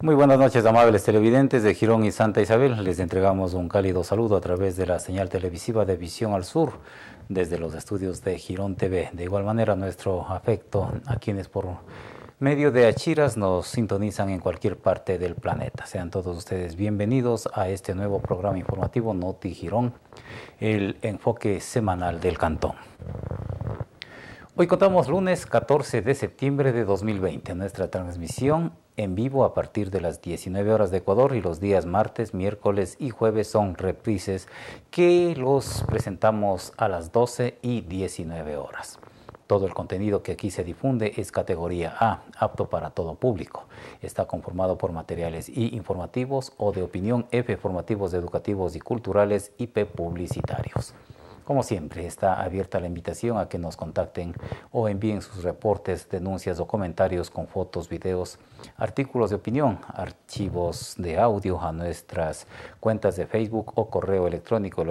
Muy buenas noches, amables televidentes de Girón y Santa Isabel. Les entregamos un cálido saludo a través de la señal televisiva de Visión al Sur, desde los estudios de Girón TV. De igual manera, nuestro afecto a quienes por medio de Achiras nos sintonizan en cualquier parte del planeta. Sean todos ustedes bienvenidos a este nuevo programa informativo Noti Girón, el enfoque semanal del cantón. Hoy contamos lunes 14 de septiembre de 2020. Nuestra transmisión en vivo a partir de las 19 horas de Ecuador, y los días martes, miércoles y jueves son reprises que los presentamos a las 12 y 19 horas. Todo el contenido que aquí se difunde es categoría A, apto para todo público. Está conformado por materiales I informativos, O de opinión, F formativos, educativos y culturales, y P publicitarios. Como siempre, está abierta la invitación a que nos contacten o envíen sus reportes, denuncias o comentarios con fotos, videos, artículos de opinión, archivos de audio a nuestras cuentas de Facebook o correo electrónico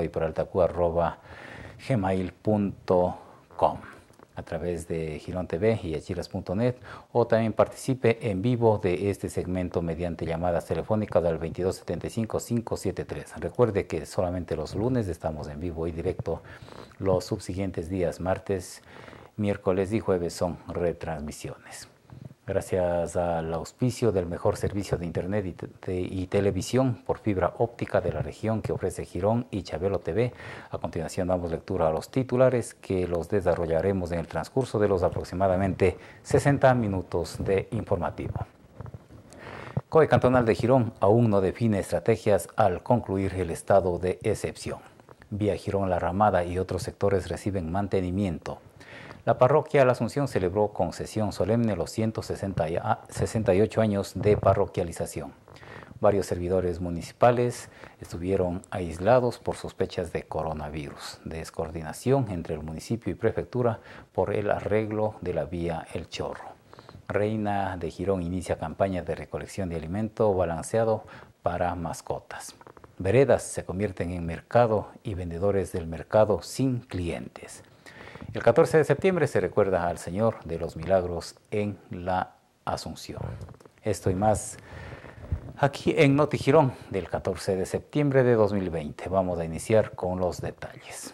eloyperaltacu@gmail.com, a través de Girón TV y achiras.net, o también participe en vivo de este segmento mediante llamadas telefónicas al 2275-573. Recuerde que solamente los lunes estamos en vivo y directo. Los subsiguientes días, martes, miércoles y jueves, son retransmisiones. Gracias al auspicio del mejor servicio de Internet y televisión por fibra óptica de la región que ofrece Girón y Chabelo TV, a continuación damos lectura a los titulares que los desarrollaremos en el transcurso de los aproximadamente 60 minutos de informativo. COE Cantonal de Girón aún no define estrategias al concluir el estado de excepción. Vía Girón La Ramada y otros sectores reciben mantenimiento. La parroquia La Asunción celebró con sesión solemne los 168 años de parroquialización. Varios servidores municipales estuvieron aislados por sospechas de coronavirus. Descoordinación entre el municipio y prefectura por el arreglo de la vía El Chorro. Reina de Girón inicia campaña de recolección de alimento balanceado para mascotas. Veredas se convierten en mercado y vendedores del mercado sin clientes. El 14 de septiembre se recuerda al Señor de los Milagros en la Asunción. Esto y más aquí en Noti Girón del 14 de septiembre de 2020. Vamos a iniciar con los detalles.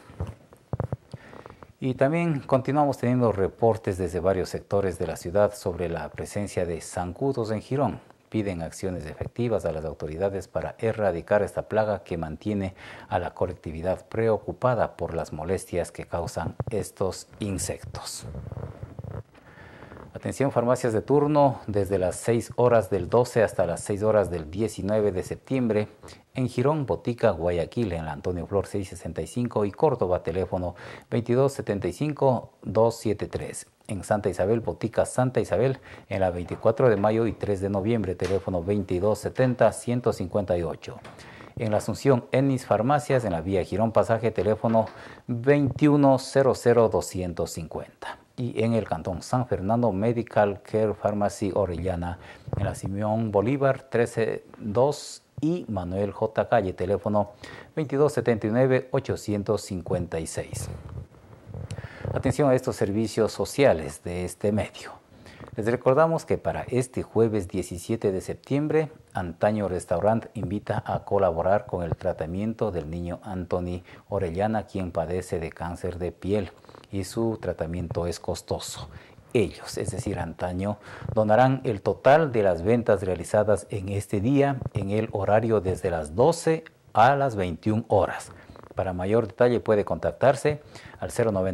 Y también continuamos teniendo reportes desde varios sectores de la ciudad sobre la presencia de zancudos en Girón. Piden acciones efectivas a las autoridades para erradicar esta plaga que mantiene a la colectividad preocupada por las molestias que causan estos insectos. Atención, farmacias de turno desde las 6 horas del 12 hasta las 6 horas del 19 de septiembre. En Girón, Botica, Guayaquil, en la Antonio Flor 665, y Córdoba, teléfono 2275-273. En Santa Isabel, Botica Santa Isabel, en la 24 de mayo y 3 de noviembre, teléfono 2270-158. En la Asunción, Ennis Farmacias, en la vía Girón Pasaje, teléfono 2100-250. Y en el Cantón San Fernando, Medical Care Pharmacy Orellana, en la Simón Bolívar 132 y Manuel J. Calle, teléfono 2279-856. Atención a estos servicios sociales de este medio. Les recordamos que para este jueves 17 de septiembre, Antaño Restaurant invita a colaborar con el tratamiento del niño Anthony Orellana, quien padece de cáncer de piel y su tratamiento es costoso. Ellos, es decir, Antaño, donarán el total de las ventas realizadas en este día en el horario desde las 12 a las 21 horas. Para mayor detalle puede contactarse al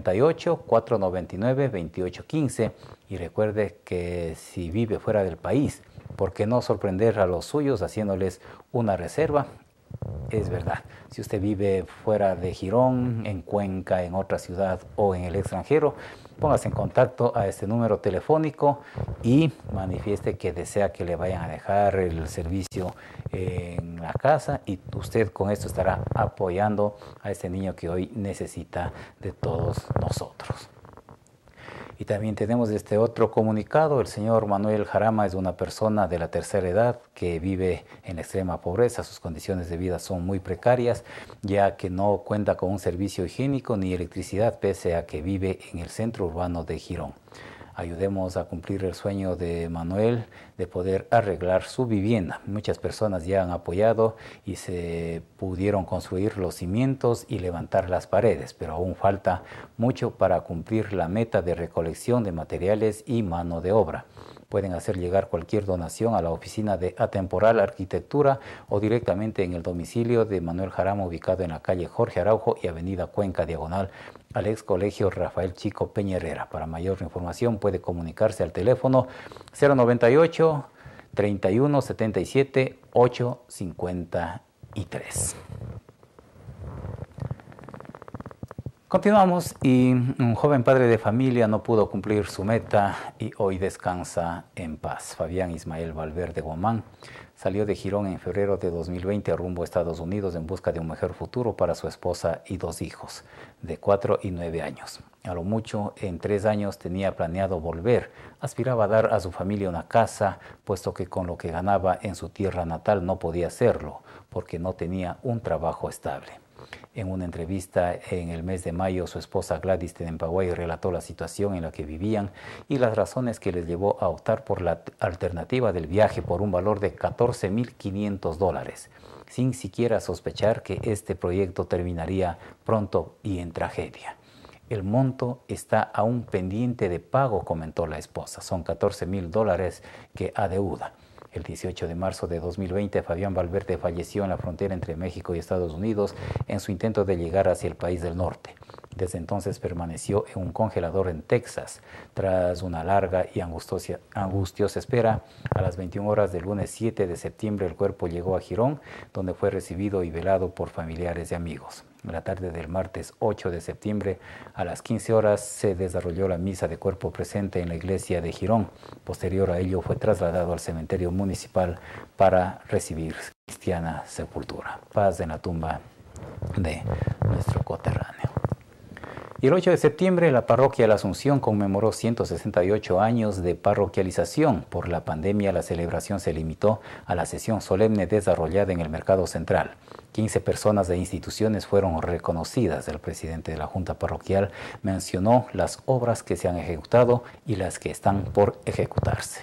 098-499-2815, y recuerde que si vive fuera del país, ¿por qué no sorprender a los suyos haciéndoles una reserva? Es verdad, si usted vive fuera de Girón, en Cuenca, en otra ciudad o en el extranjero, póngase en contacto a este número telefónico y manifieste que desea que le vayan a dejar el servicio en la casa, y usted con esto estará apoyando a este niño que hoy necesita de todos nosotros. Y también tenemos este otro comunicado. El señor Manuel Jarama es una persona de la tercera edad que vive en extrema pobreza. Sus condiciones de vida son muy precarias, ya que no cuenta con un servicio higiénico ni electricidad, pese a que vive en el centro urbano de Girón. Ayudemos a cumplir el sueño de Manuel de poder arreglar su vivienda. Muchas personas ya han apoyado y se pudieron construir los cimientos y levantar las paredes, pero aún falta mucho para cumplir la meta de recolección de materiales y mano de obra. Pueden hacer llegar cualquier donación a la oficina de Atemporal Arquitectura o directamente en el domicilio de Manuel Jarama, ubicado en la calle Jorge Araujo y avenida Cuenca, diagonal al ex colegio Rafael Chico Peña Herrera. Para mayor información puede comunicarse al teléfono 098 31 77 853. Continuamos y un joven padre de familia no pudo cumplir su meta y hoy descansa en paz. Fabián Ismael Valverde Guamán salió de Girón en febrero de 2020 rumbo a Estados Unidos en busca de un mejor futuro para su esposa y 2 hijos de 4 y 9 años. A lo mucho, en 3 años tenía planeado volver. Aspiraba a dar a su familia una casa, puesto que con lo que ganaba en su tierra natal no podía hacerlo, porque no tenía un trabajo estable. En una entrevista en el mes de mayo, su esposa Gladys Tenempaguay relató la situación en la que vivían y las razones que les llevó a optar por la alternativa del viaje por un valor de $14.500, sin siquiera sospechar que este proyecto terminaría pronto y en tragedia. El monto está aún pendiente de pago, comentó la esposa. Son $14.000 que adeuda. El 18 de marzo de 2020, Fabián Valverde falleció en la frontera entre México y Estados Unidos en su intento de llegar hacia el país del norte. Desde entonces permaneció en un congelador en Texas. Tras una larga y angustiosa espera, a las 21 horas del lunes 7 de septiembre el cuerpo llegó a Girón, donde fue recibido y velado por familiares y amigos. En la tarde del martes 8 de septiembre, a las 15 horas, se desarrolló la misa de cuerpo presente en la iglesia de Girón. Posterior a ello, fue trasladado al cementerio municipal para recibir cristiana sepultura. Paz en la tumba de nuestro coterráneo. Y el 8 de septiembre, la parroquia La Asunción conmemoró 168 años de parroquialización. Por la pandemia, la celebración se limitó a la sesión solemne desarrollada en el Mercado Central. 15 personas de instituciones fueron reconocidas. El presidente de la Junta Parroquial mencionó las obras que se han ejecutado y las que están por ejecutarse.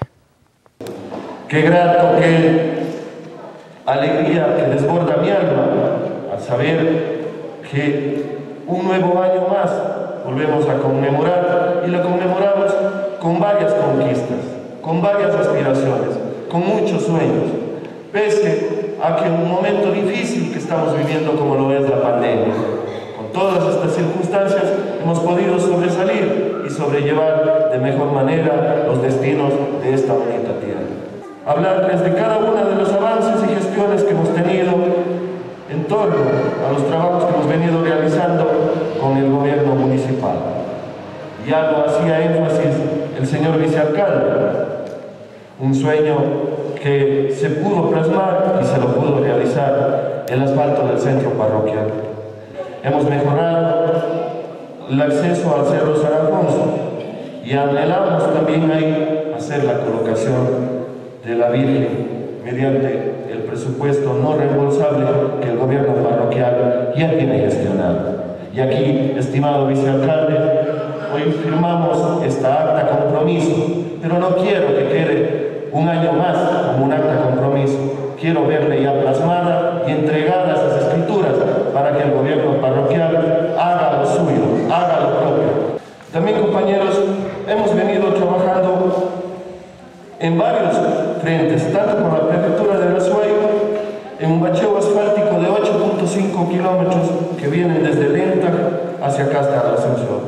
Qué grato, qué alegría que desborda mi alma al saber que un nuevo año más volvemos a conmemorar y lo conmemoramos con varias conquistas, con varias aspiraciones, con muchos sueños, pese a que en un momento difícil que estamos viviendo como lo es la pandemia, con todas estas circunstancias hemos podido sobresalir y sobrellevar de mejor manera los destinos de esta bonita tierra. Hablarles de cada uno de los avances y gestiones que hemos tenido en torno a los trabajos que hemos venido realizando con el gobierno municipal. Ya lo hacía énfasis el señor vicealcalde, un sueño que se pudo plasmar y se lo pudo realizar el asfalto del centro parroquial. Hemos mejorado el acceso al Cerro San Alfonso y anhelamos también ahí hacer la colocación de la Virgen mediante el presupuesto no reembolsable que el gobierno parroquial ya tiene gestionado. Y aquí, estimado vicealcalde, hoy firmamos esta acta compromiso, pero no quiero que quede un año más como un acta compromiso. Quiero verle ya plasmada y entregada esas escrituras para que el gobierno parroquial haga lo suyo, haga lo propio. También, compañeros, hemos venido trabajando en varios frentes, tanto con la prefectura de Azuay, en un bacheo asfáltico de 8.5 kilómetros que vienen desde Lenta hacia acá hasta la Asunción.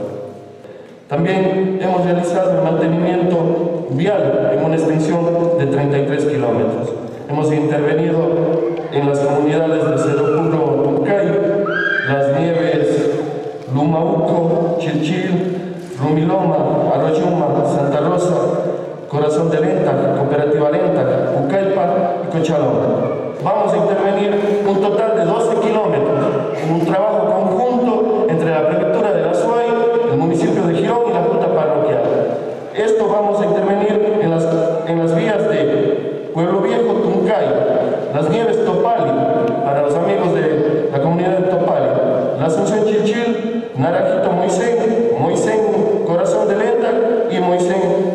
También hemos realizado el mantenimiento vial en una extensión de 33 kilómetros. Hemos intervenido en las comunidades de Cerro Tuncay, Las Nieves, Lumauco, Chilchil, Rumiloma, Arroyuma, Santa Rosa, Corazón de Lenta, Cooperativa Lenta, Pucallpa y Cochalón. Vamos a intervenir un total de 12 kilómetros en un trabajo conjunto entre la prefectura de Azuay, el municipio de Girón y la Junta Parroquial. Esto vamos a intervenir en las vías de Pueblo Viejo, Tuncay, Las Nieves, Topali, para los amigos de la comunidad de Topali, La Asunción, Chilchil, Naranjito, Moisén, Corazón de Lenta y Moisén,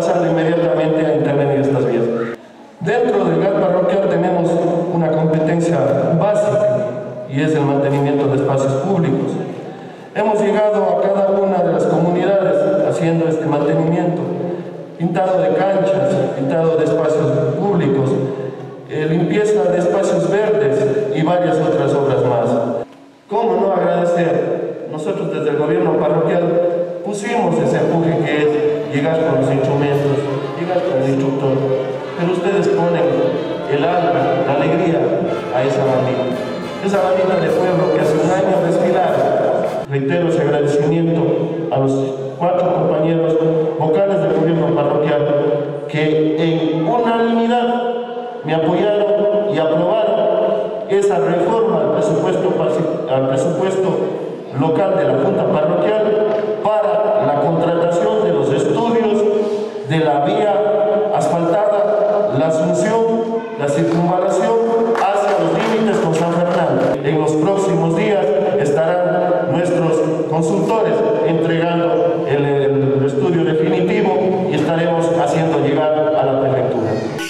pasando inmediatamente a intervenir estas vías. Dentro del GAT parroquial tenemos una competencia básica y es el mantenimiento de espacios públicos. Hemos llegado a cada una de las comunidades haciendo este mantenimiento, pintado de canchas, pintado de espacios públicos, limpieza de espacios verdes y varias otras obras más. ¿Cómo no agradecer? Nosotros desde el gobierno parroquial pusimos ese empuje que es llegar con los instrumentos, llegar con el instructor, pero ustedes ponen el alma, la alegría a esa bandita de pueblo que hace un año desfilaron. Reitero ese agradecimiento a los 4 compañeros vocales del gobierno parroquial que en unanimidad me apoyaron y aprobaron esa reforma al presupuesto local de la Junta Parroquial para la contratación de los estudios de la vía asfaltada, la Asunción, la circunvalación hacia los límites con San Fernando. En los próximos días estarán nuestros consultores entregando el estudio definitivo y estaremos haciendo llegar a la prefectura.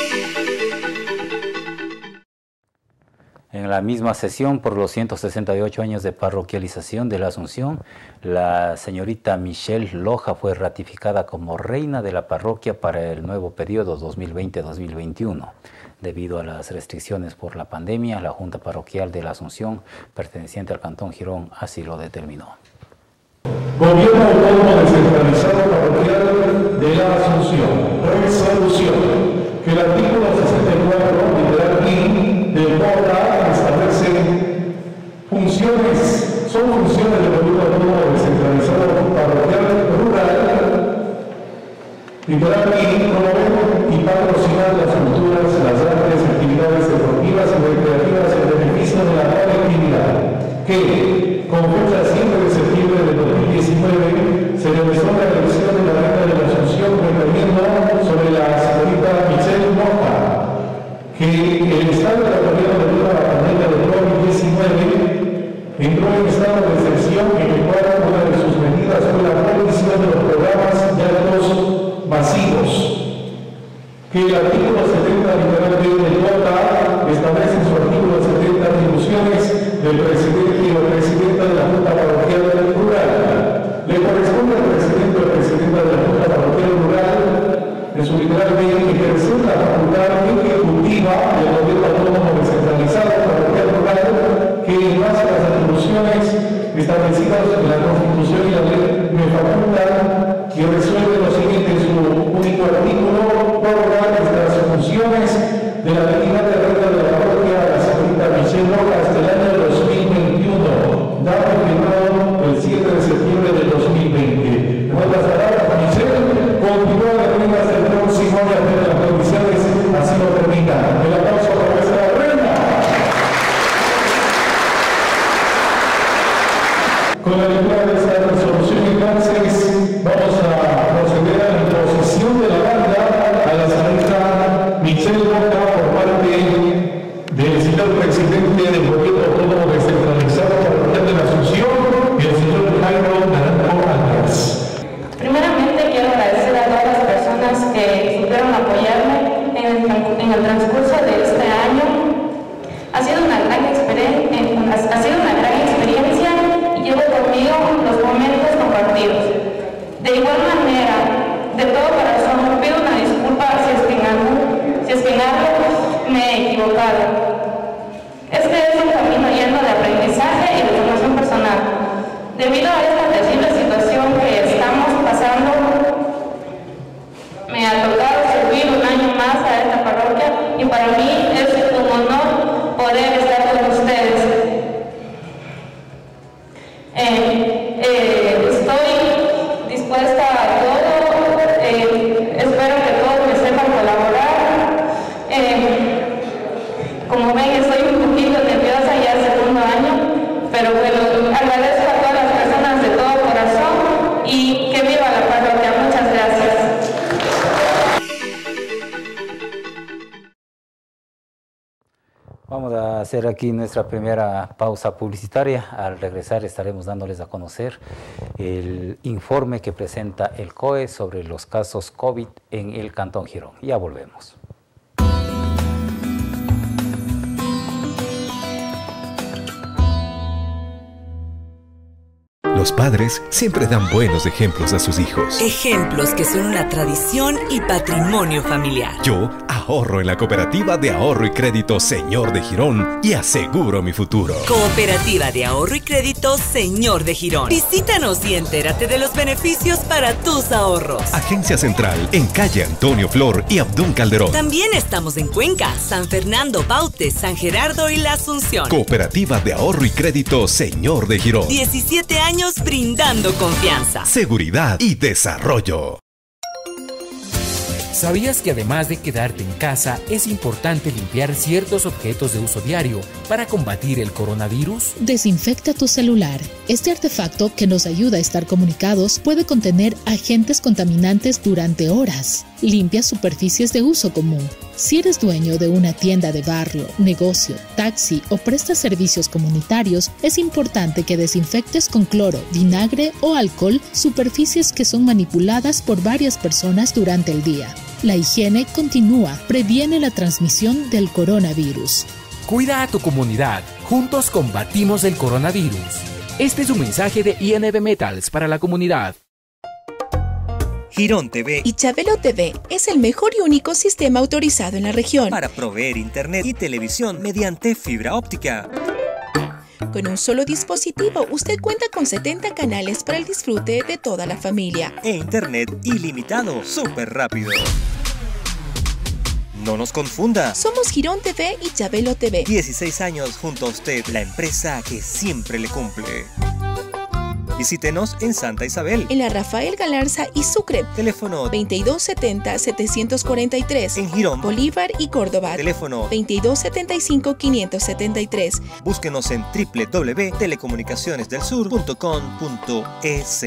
En la misma sesión, por los 168 años de parroquialización de la Asunción, la señorita Michelle Loja fue ratificada como reina de la parroquia para el nuevo periodo 2020-2021. Debido a las restricciones por la pandemia, la Junta Parroquial de la Asunción, perteneciente al Cantón Girón, así lo determinó. Gobierno Autónomo Descentralizado Parroquial de la Asunción. Resolución. Que el artículo 64, literal I, del CODA establece son funciones del Gobierno Autónomo Descentralizado Parroquial Rural, literal I, promover y patrocinar las culturas, las artes, actividades deportivas y recreativas en beneficio de la colectividad. Que, con fecha 7 de septiembre de 2019, se realizó la elección de la reina de la Asunción refiriendo sobre la señorita Michelle Loja, que el Estado de la gobierno debido a la pandemia del COVID-19 entró en estado de excepción en el cual una de sus medidas fue la prohibición de los programas de actos masivos. Que el artículo 70 literal B del CODA establece en su artículo 70 atribuciones del presidente o presidenta de la Junta Parroquial Rural. Le corresponde al presidente o presidenta de la Junta Parroquial Rural, en su literal B, ejercer la facultad ejecutiva del Gobierno Autónomo Descentralizado Parroquial Rural, que en base a las atribuciones establecidas en la Constitución y la ley me facultan y resuelve lo siguiente en su único artículo: prorrogar las funciones de la dignidad de reina de la parroquia, la señorita Michelle Loja, hasta el año 2021, dado firmado el 7 de septiembre del 2020. En otras palabras, Michelle continúa de reina hasta el próximo año de las condiciones así lo permitan. El aplauso para nuestra reina. Con la lectura de esta resolución, entonces, vamos a proceder a la imposición de la banda a la señorita Michelle Loja por parte del señor presidente del Gobierno Autónomo Descentralizado Parroquial de la Asunción, el señor Jairo Naranjo Álvarez. Primeramente quiero agradecer a todas las personas que supieron apoyarme en el transcurso de este año. Ha sido una gran experiencia y llevo conmigo los momentos compartidos. De igual manera, de todo corazón pido una disculpa si es que en algo me he equivocado. Este es un camino lleno de aprendizaje y de formación personal. Debido a esta terrible situación que estamos pasando, me ha tocado servir un año más a esta parroquia y para mí es un honor poder estar con ustedes. Estoy dispuesta a todo, espero que todos me sepan colaborar. Como ven, estoy un poquito nerviosa, ya es el segundo año, pero bueno, agradezco a todas las personas de hacer aquí nuestra primera pausa publicitaria. Al regresar estaremos dándoles a conocer el informe que presenta el COE sobre los casos COVID en el Cantón Girón. Ya volvemos. Los padres siempre dan buenos ejemplos a sus hijos. Ejemplos que son una tradición y patrimonio familiar. Yo ahorro en la Cooperativa de Ahorro y Crédito Señor de Girón y aseguro mi futuro. Cooperativa de Ahorro y Crédito Señor de Girón. Visítanos y entérate de los beneficios para tus ahorros. Agencia Central en calle Antonio Flor y Abdón Calderón. También estamos en Cuenca, San Fernando, Bautes, San Gerardo y La Asunción. Cooperativa de Ahorro y Crédito Señor de Girón. 17 años brindando confianza, seguridad y desarrollo. ¿Sabías que además de quedarte en casa, es importante limpiar ciertos objetos de uso diario para combatir el coronavirus? Desinfecta tu celular. Este artefacto, que nos ayuda a estar comunicados, puede contener agentes contaminantes durante horas. Limpia superficies de uso común. Si eres dueño de una tienda de barrio, negocio, taxi o prestas servicios comunitarios, es importante que desinfectes con cloro, vinagre o alcohol superficies que son manipuladas por varias personas durante el día. La higiene continúa, previene la transmisión del coronavirus. Cuida a tu comunidad. Juntos combatimos el coronavirus. Este es un mensaje de INB Metals para la comunidad. Girón TV y Chabelo TV es el mejor y único sistema autorizado en la región para proveer internet y televisión mediante fibra óptica. Con un solo dispositivo, usted cuenta con 70 canales para el disfrute de toda la familia. E internet ilimitado, súper rápido. No nos confunda. Somos Girón TV y Chabelo TV. 16 años junto a usted, la empresa que siempre le cumple. Visítenos en Santa Isabel, en la Rafael Galarza y Sucre. Teléfono 2270-743. En Girón, Bolívar y Córdoba. Teléfono 2275-573. Búsquenos en www.telecomunicacionesdelsur.com.es.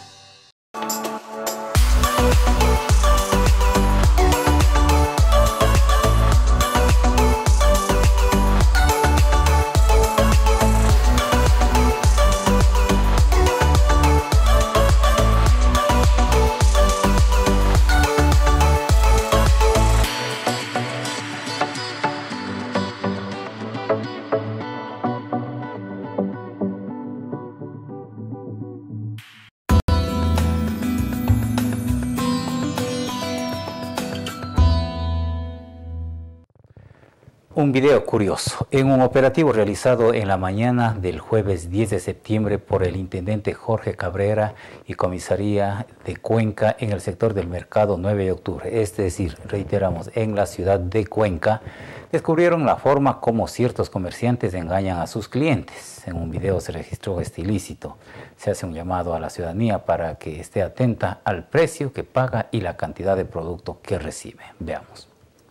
Un video curioso. En un operativo realizado en la mañana del jueves 10 de septiembre por el intendente Jorge Cabrera y comisaría de Cuenca en el sector del mercado 9 de octubre, es decir, reiteramos, en la ciudad de Cuenca, descubrieron la forma como ciertos comerciantes engañan a sus clientes. En un video se registró este ilícito. Se hace un llamado a la ciudadanía para que esté atenta al precio que paga y la cantidad de producto que recibe. Veamos.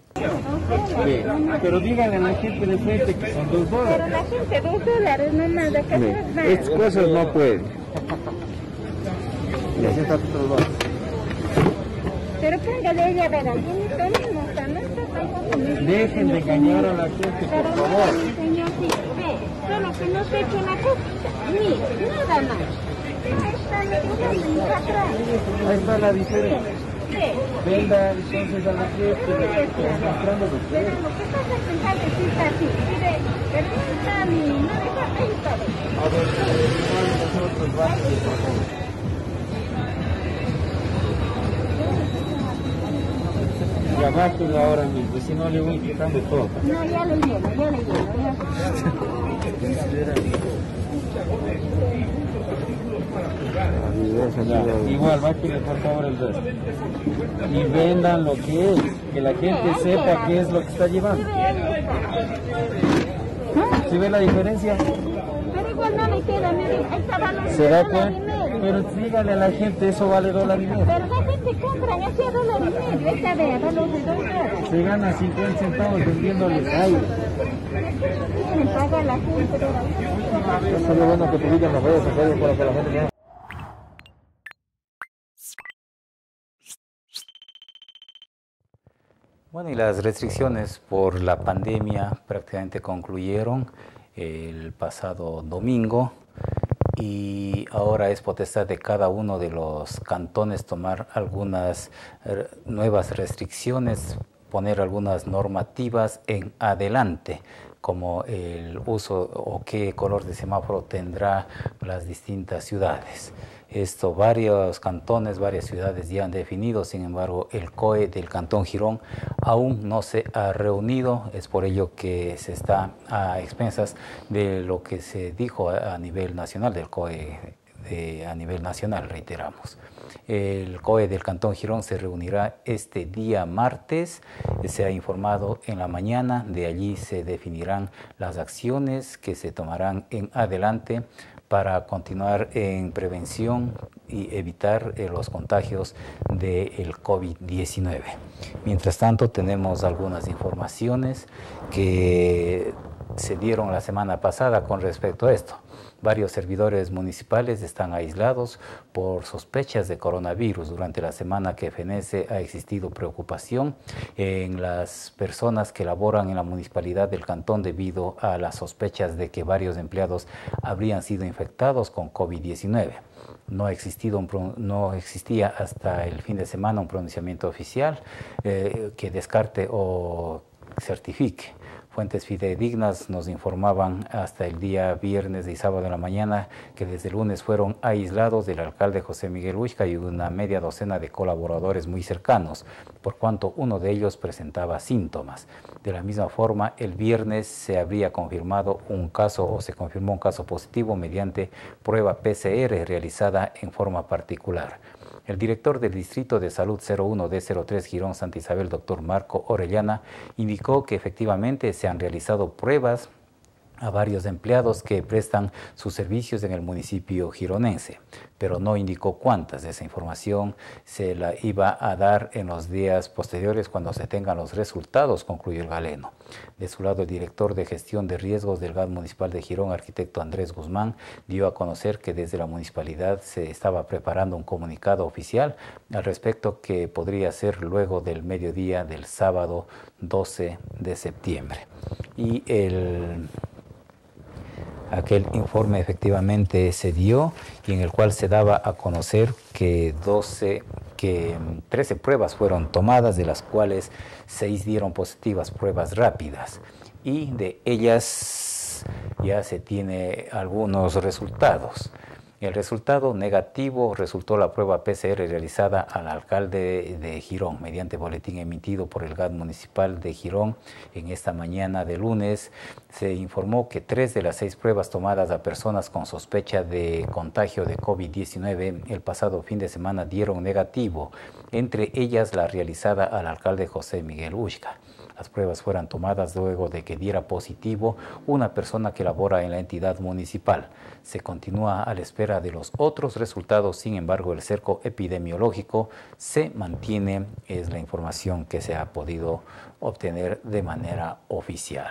Pero díganle a la gente de frente que son $2. Pero la gente $2 no manda que hacer nada. Estas cosas no pueden. Y así está todo. Pero póngale ella a ver, aquí no tenemos, dejen de engañar a la gente, por favor. Señor, sí, ve, solo que no se eche una cosita, mire, nada más. Ahí está la diferencia. Venda entonces a la gente mostrando los precios. Pero lo que pasa es pensar que sí está así. Mire, pero no está ni, no deja ahí todo. A ver, nosotros vamos. Ya bájalo ahora mismo, si no le voy quitando todo. No, ya le lleno, ya le lleno. Ya, igual, bájale por favor el resto. Y vendan lo que es, que la gente sepa qué es lo que está llevando. ¿Sí ve la diferencia? Pero igual no me queda, mire, ahí está valor. ¿Se da cuenta? Pero dígale a la gente, eso vale $1.5. Pero la gente compra, ya sea $1.5, esta vea, valor de $2. Se gana 50 centavos vendiéndoles aire. Me paga la gente. Eso es lo bueno que te digan las redes sociales para que la gente vea. Bueno, y las restricciones por la pandemia prácticamente concluyeron el pasado domingo y ahora es potestad de cada uno de los cantones tomar algunas nuevas restricciones, poner algunas normativas en adelante, como el uso o qué color de semáforo tendrá las distintas ciudades. Esto varios cantones, varias ciudades ya han definido, sin embargo el COE del Cantón Girón aún no se ha reunido, es por ello que se está a expensas de lo que se dijo a nivel nacional, del COE a nivel nacional, reiteramos. El COE del Cantón Girón se reunirá este día martes, se ha informado en la mañana, de allí se definirán las acciones que se tomarán en adelante para continuar en prevención y evitar los contagios del COVID-19. Mientras tanto, tenemos algunas informaciones que se dieron la semana pasada con respecto a esto. Varios servidores municipales están aislados por sospechas de coronavirus. Durante la semana que fenece ha existido preocupación en las personas que laboran en la municipalidad del cantón debido a las sospechas de que varios empleados habrían sido infectados con COVID-19. No existía hasta el fin de semana un pronunciamiento oficial que descarte o certifique. Fuentes fidedignas nos informaban hasta el día viernes y sábado de la mañana que desde el lunes fueron aislados el alcalde José Miguel Huixca y una media docena de colaboradores muy cercanos, por cuanto uno de ellos presentaba síntomas. De la misma forma, el viernes se habría confirmado un caso o se confirmó un caso positivo mediante prueba PCR realizada en forma particular. El director del Distrito de Salud 01D03 Girón Santa Isabel, doctor Marco Orellana, indicó que efectivamente se han realizado pruebas a varios empleados que prestan sus servicios en el municipio gironense, pero no indicó cuántas. Esa información se la iba a dar en los días posteriores cuando se tengan los resultados, concluyó el galeno. De su lado, el director de gestión de riesgos del GAD municipal de Girón, arquitecto Andrés Guzmán, dio a conocer que desde la municipalidad se estaba preparando un comunicado oficial al respecto que podría ser luego del mediodía del sábado 12 de septiembre. Y aquel informe efectivamente se dio y en el cual se daba a conocer que 13 pruebas fueron tomadas, de las cuales 6 dieron positivas, pruebas rápidas, y de ellas ya se tiene algunos resultados. El resultado negativo resultó la prueba PCR realizada al alcalde de Girón mediante boletín emitido por el GAD municipal de Girón. En esta mañana de lunes se informó que 3 de las 6 pruebas tomadas a personas con sospecha de contagio de COVID-19 el pasado fin de semana dieron negativo, entre ellas la realizada al alcalde José Miguel Huixca. Las pruebas fueron tomadas luego de que diera positivo una persona que labora en la entidad municipal. Se continúa a la espera de los otros resultados, sin embargo el cerco epidemiológico se mantiene, es la información que se ha podido obtener de manera oficial.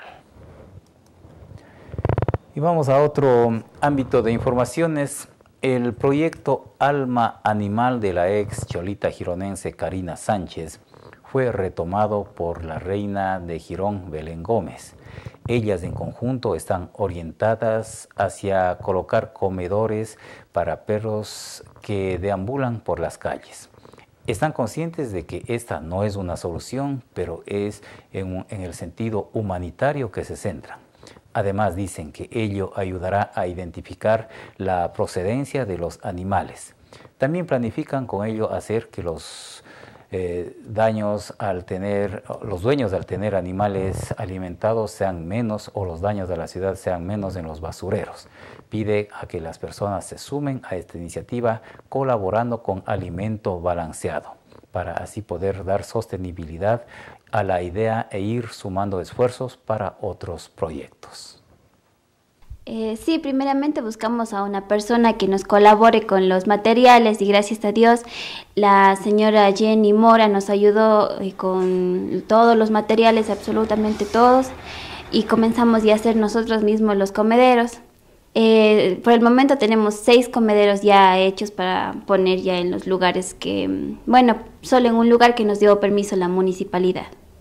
Y vamos a otro ámbito de informaciones. El proyecto Alma Animal de la ex cholita gironense Karina Sánchez fue retomado por la reina de Girón, Belén Gómez. Ellas en conjunto están orientadas hacia colocar comedores para perros que deambulan por las calles. Están conscientes de que esta no es una solución, pero es en el sentido humanitario que se centran. Además dicen que ello ayudará a identificar la procedencia de los animales. También planifican con ello hacer que los dueños al tener animales alimentados sean menos o los daños de la ciudad sean menos en los basureros. Pide a que las personas se sumen a esta iniciativa colaborando con alimento balanceado para así poder dar sostenibilidad a la idea e ir sumando esfuerzos para otros proyectos. Sí, primeramente buscamos a una persona que nos colabore con los materiales y gracias a Dios la señora Jenny Mora nos ayudó con todos los materiales, absolutamente todos, y comenzamos ya a hacer nosotros mismos los comederos. Por el momento tenemos 6 comederos ya hechos para poner ya en los lugares que, bueno, solo en un lugar que nos dio permiso la municipalidad.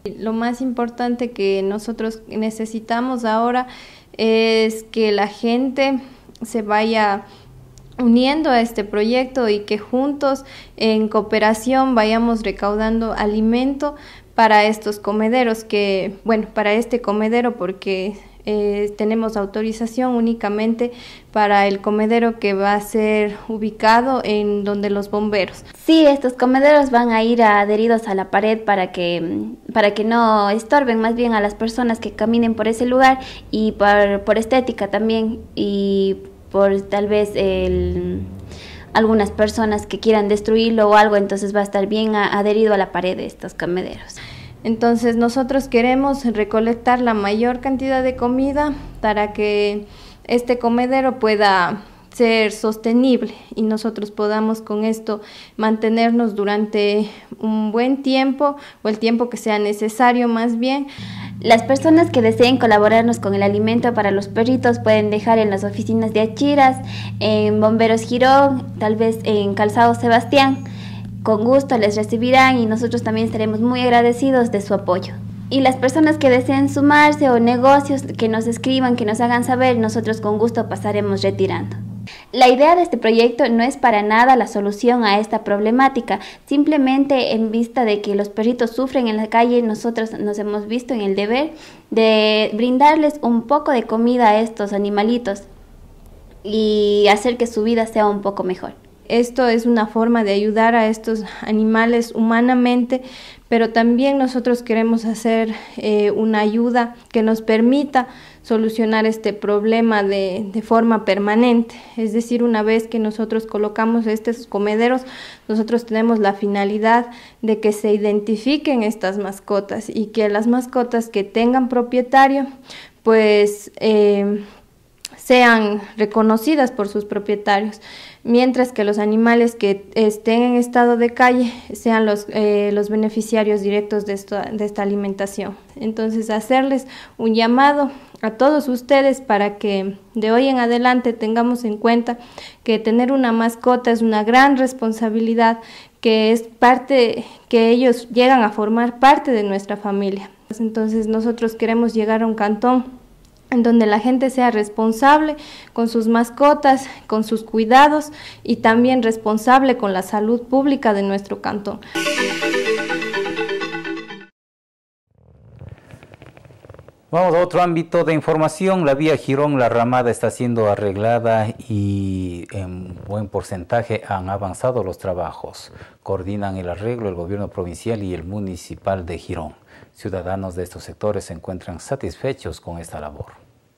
Lo más importante que nosotros necesitamos ahora es que la gente se vaya uniendo a este proyecto y que juntos en cooperación vayamos recaudando alimento para estos comederos, para este comedero, porque tenemos autorización únicamente para el comedero que va a ser ubicado en donde los bomberos. Sí, estos comederos van a ir adheridos a la pared para que no estorben más bien a las personas que caminen por ese lugar, y por estética también, y por tal vez algunas personas que quieran destruirlo o algo, entonces va a estar bien adherido a la pared de estos comederos. Entonces nosotros queremos recolectar la mayor cantidad de comida para que este comedero pueda ser sostenible y nosotros podamos con esto mantenernos durante un buen tiempo, o el tiempo que sea necesario más bien. Las personas que deseen colaborarnos con el alimento para los perritos pueden dejar en las oficinas de Achiras, en Bomberos Girón, tal vez en Calzado Sebastián. Con gusto les recibirán y nosotros también estaremos muy agradecidos de su apoyo. Y las personas que deseen sumarse o negocios que nos escriban, que nos hagan saber, nosotros con gusto pasaremos retirando. La idea de este proyecto no es para nada la solución a esta problemática, simplemente en vista de que los perritos sufren en la calle, nosotros nos hemos visto en el deber de brindarles un poco de comida a estos animalitos y hacer que su vida sea un poco mejor. Esto es una forma de ayudar a estos animales humanamente, pero también nosotros queremos hacer una ayuda que nos permita solucionar este problema de forma permanente. Es decir, una vez que nosotros colocamos estos comederos, nosotros tenemos la finalidad de que se identifiquen estas mascotas y que las mascotas que tengan propietario, pues sean reconocidas por sus propietarios, mientras que los animales que estén en estado de calle sean los beneficiarios directos de esta alimentación. Entonces, hacerles un llamado a todos ustedes para que de hoy en adelante tengamos en cuenta que tener una mascota es una gran responsabilidad, que es parte, que ellos llegan a formar parte de nuestra familia. Entonces, nosotros queremos llegar a un cantón en donde la gente sea responsable con sus mascotas, con sus cuidados y también responsable con la salud pública de nuestro cantón. Vamos a otro ámbito de información. La vía Girón-La Ramada está siendo arreglada y en buen porcentaje han avanzado los trabajos. Coordinan el arreglo el gobierno provincial y el municipal de Girón. Ciudadanos de estos sectores se encuentran satisfechos con esta labor.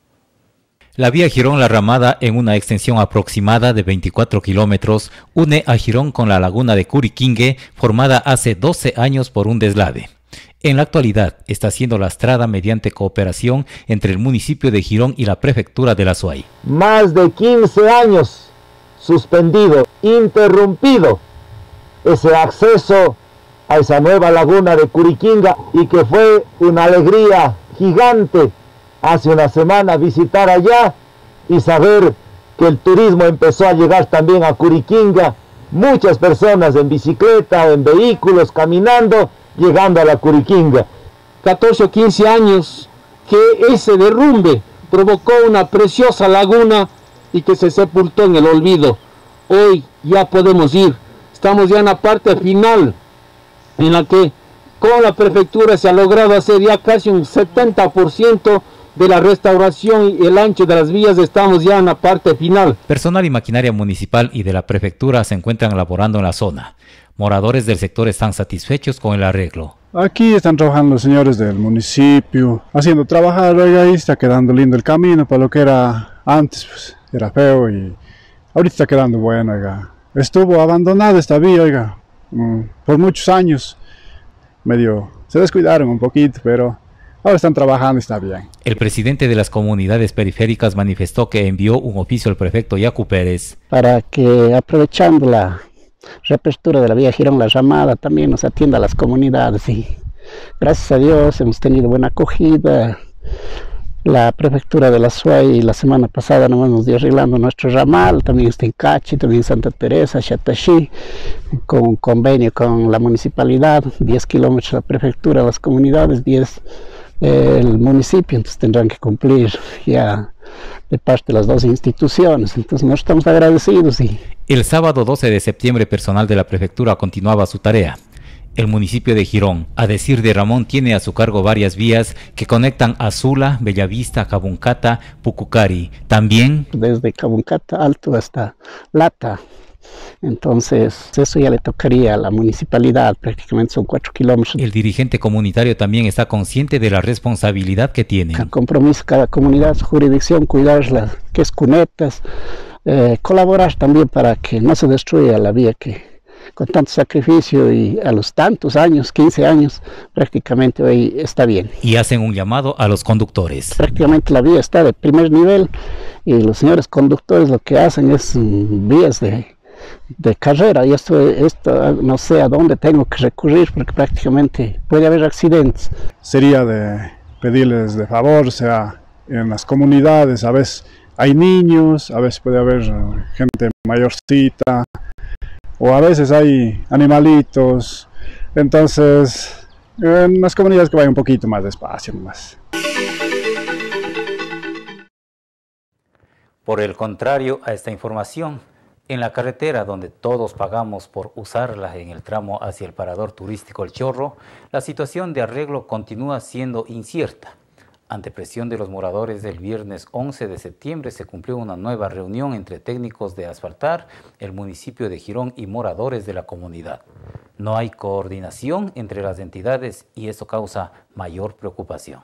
La vía Girón-La Ramada, en una extensión aproximada de 24 kilómetros, une a Girón con la laguna de Curiquingue, formada hace 12 años por un deslave. En la actualidad está siendo lastrada mediante cooperación entre el municipio de Girón y la prefectura de la Azuay. Más de 15 años suspendido, interrumpido ese acceso a esa nueva laguna de Curiquinga, y que fue una alegría gigante hace una semana visitar allá y saber que el turismo empezó a llegar también a Curiquinga, muchas personas en bicicleta, en vehículos, caminando, llegando a la Curiquinga. 14 o 15 años que ese derrumbe provocó una preciosa laguna y que se sepultó en el olvido. Hoy ya podemos ir, estamos ya en la parte final, en la que con la prefectura se ha logrado hacer ya casi un 70% de la restauración y el ancho de las vías. Estamos ya en la parte final. Personal y maquinaria municipal y de la prefectura se encuentran laborando en la zona. Moradores del sector están satisfechos con el arreglo. Aquí están trabajando los señores del municipio, haciendo trabajar, oiga, ahí está quedando lindo el camino para lo que era antes, pues era feo y ahorita está quedando bueno, oiga. Estuvo abandonada esta vía, oiga, por muchos años, medio se descuidaron un poquito, pero ahora están trabajando y está bien. El presidente de las comunidades periféricas manifestó que envió un oficio al prefecto Yacu Pérez para que, aprovechando la reapertura de la vía Girón-La Ramada, también nos atienda a las comunidades, y gracias a Dios hemos tenido buena acogida. La prefectura de la SUAY la semana pasada nomás nos dio arreglando nuestro ramal, también está en Cachi, también en Santa Teresa, Xataxí, con un convenio con la municipalidad, 10 kilómetros la prefectura, las comunidades, 10 el municipio, entonces tendrán que cumplir ya de parte de las dos instituciones, entonces nosotros estamos agradecidos. El sábado 12 de septiembre personal de la prefectura continuaba su tarea. El municipio de Girón, a decir de Ramón, tiene a su cargo varias vías que conectan a Sula, Bellavista, Cabuncata, Pucucari. También desde Cabuncata Alto hasta Lata. Entonces eso ya le tocaría a la municipalidad, prácticamente son 4 kilómetros. El dirigente comunitario también está consciente de la responsabilidad que tiene. El compromiso de cada comunidad, su jurisdicción, cuidarla, que es cunetas, colaborar también para que no se destruya la vía que con tanto sacrificio y a los tantos años, 15 años, prácticamente hoy está bien. Y hacen un llamado a los conductores. Prácticamente la vía está de primer nivel y los señores conductores lo que hacen es vías de carrera, y esto no sé a dónde tengo que recurrir porque prácticamente puede haber accidentes. Sería de pedirles de favor, o sea, en las comunidades a veces hay niños, a veces puede haber gente mayorcita, o a veces hay animalitos, entonces en las comunidades que vayan un poquito más despacio nomás. Por el contrario a esta información, en la carretera donde todos pagamos por usarla en el tramo hacia el parador turístico El Chorro, la situación de arreglo continúa siendo incierta. Ante presión de los moradores, el viernes 11 de septiembre se cumplió una nueva reunión entre técnicos de asfaltar, el municipio de Girón y moradores de la comunidad. No hay coordinación entre las entidades y eso causa mayor preocupación.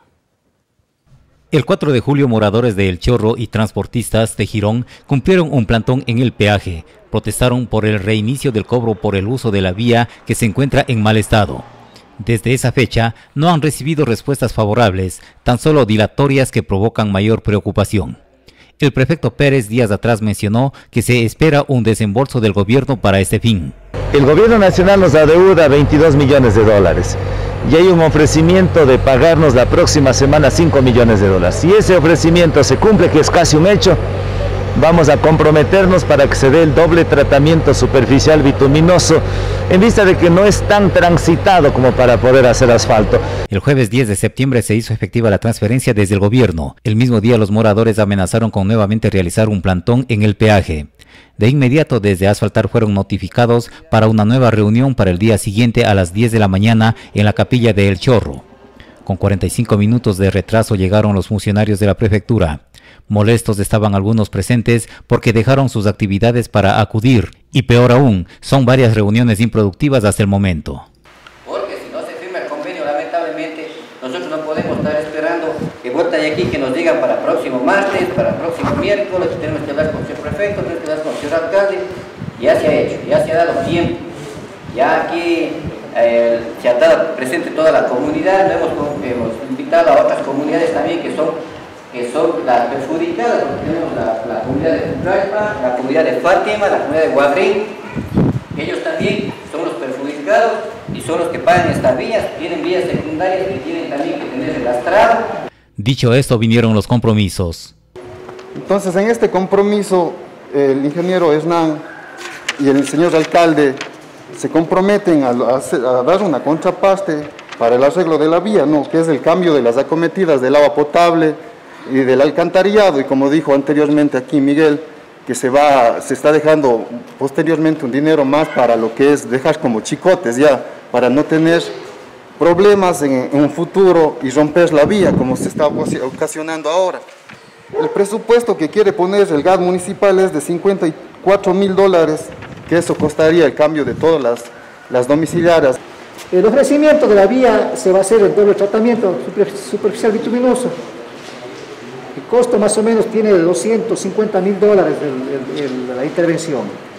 El 4 de julio, moradores de El Chorro y transportistas de Girón cumplieron un plantón en el peaje. Protestaron por el reinicio del cobro por el uso de la vía que se encuentra en mal estado. Desde esa fecha no han recibido respuestas favorables, tan solo dilatorias que provocan mayor preocupación. El prefecto Pérez días atrás mencionó que se espera un desembolso del gobierno para este fin. El gobierno nacional nos adeuda 22 millones de dólares y hay un ofrecimiento de pagarnos la próxima semana 5 millones de dólares. Si ese ofrecimiento se cumple, que es casi un hecho, vamos a comprometernos para que se dé el doble tratamiento superficial bituminoso en vista de que no es tan transitado como para poder hacer asfalto. El jueves 10 de septiembre se hizo efectiva la transferencia desde el gobierno. El mismo día los moradores amenazaron con nuevamente realizar un plantón en el peaje. De inmediato desde Asfaltar fueron notificados para una nueva reunión para el día siguiente a las 10 de la mañana en la capilla de El Chorro. Con 45 minutos de retraso llegaron los funcionarios de la prefectura. Molestos estaban algunos presentes porque dejaron sus actividades para acudir y peor aún, son varias reuniones improductivas hasta el momento. Porque si no se firma el convenio, lamentablemente, nosotros no podemos estar esperando que vuelta de aquí, que nos digan para próximo martes, para próximo miércoles, tenemos que hablar con el señor prefecto, tenemos que hablar con el señor alcalde. Ya se ha hecho, ya se ha dado tiempo. Ya aquí se ha dado presente toda la comunidad, hemos invitado a otras comunidades también que son las perjudicadas, porque tenemos la comunidad de Pucallpa, la comunidad de Fátima, la comunidad de Guagrín. Ellos también son los perjudicados y son los que pagan estas vías, tienen vías secundarias que tienen también que tener el lastrado. Dicho esto, vinieron los compromisos. Entonces, en este compromiso, el ingeniero Hernán y el señor alcalde se comprometen a dar una contraparte para el arreglo de la vía, ¿no? Que es el cambio de las acometidas del agua potable y del alcantarillado, y como dijo anteriormente aquí Miguel, que se está dejando posteriormente un dinero más para lo que es dejar como chicotes ya, para no tener problemas en un futuro y romper la vía como se está ocasionando ahora. El presupuesto que quiere poner el GAD municipal es de $54.000, que eso costaría el cambio de todas las domiciliarias. El ofrecimiento de la vía se va a hacer el doble tratamiento superficial bituminoso. El costo más o menos tiene $250.000 de la intervención.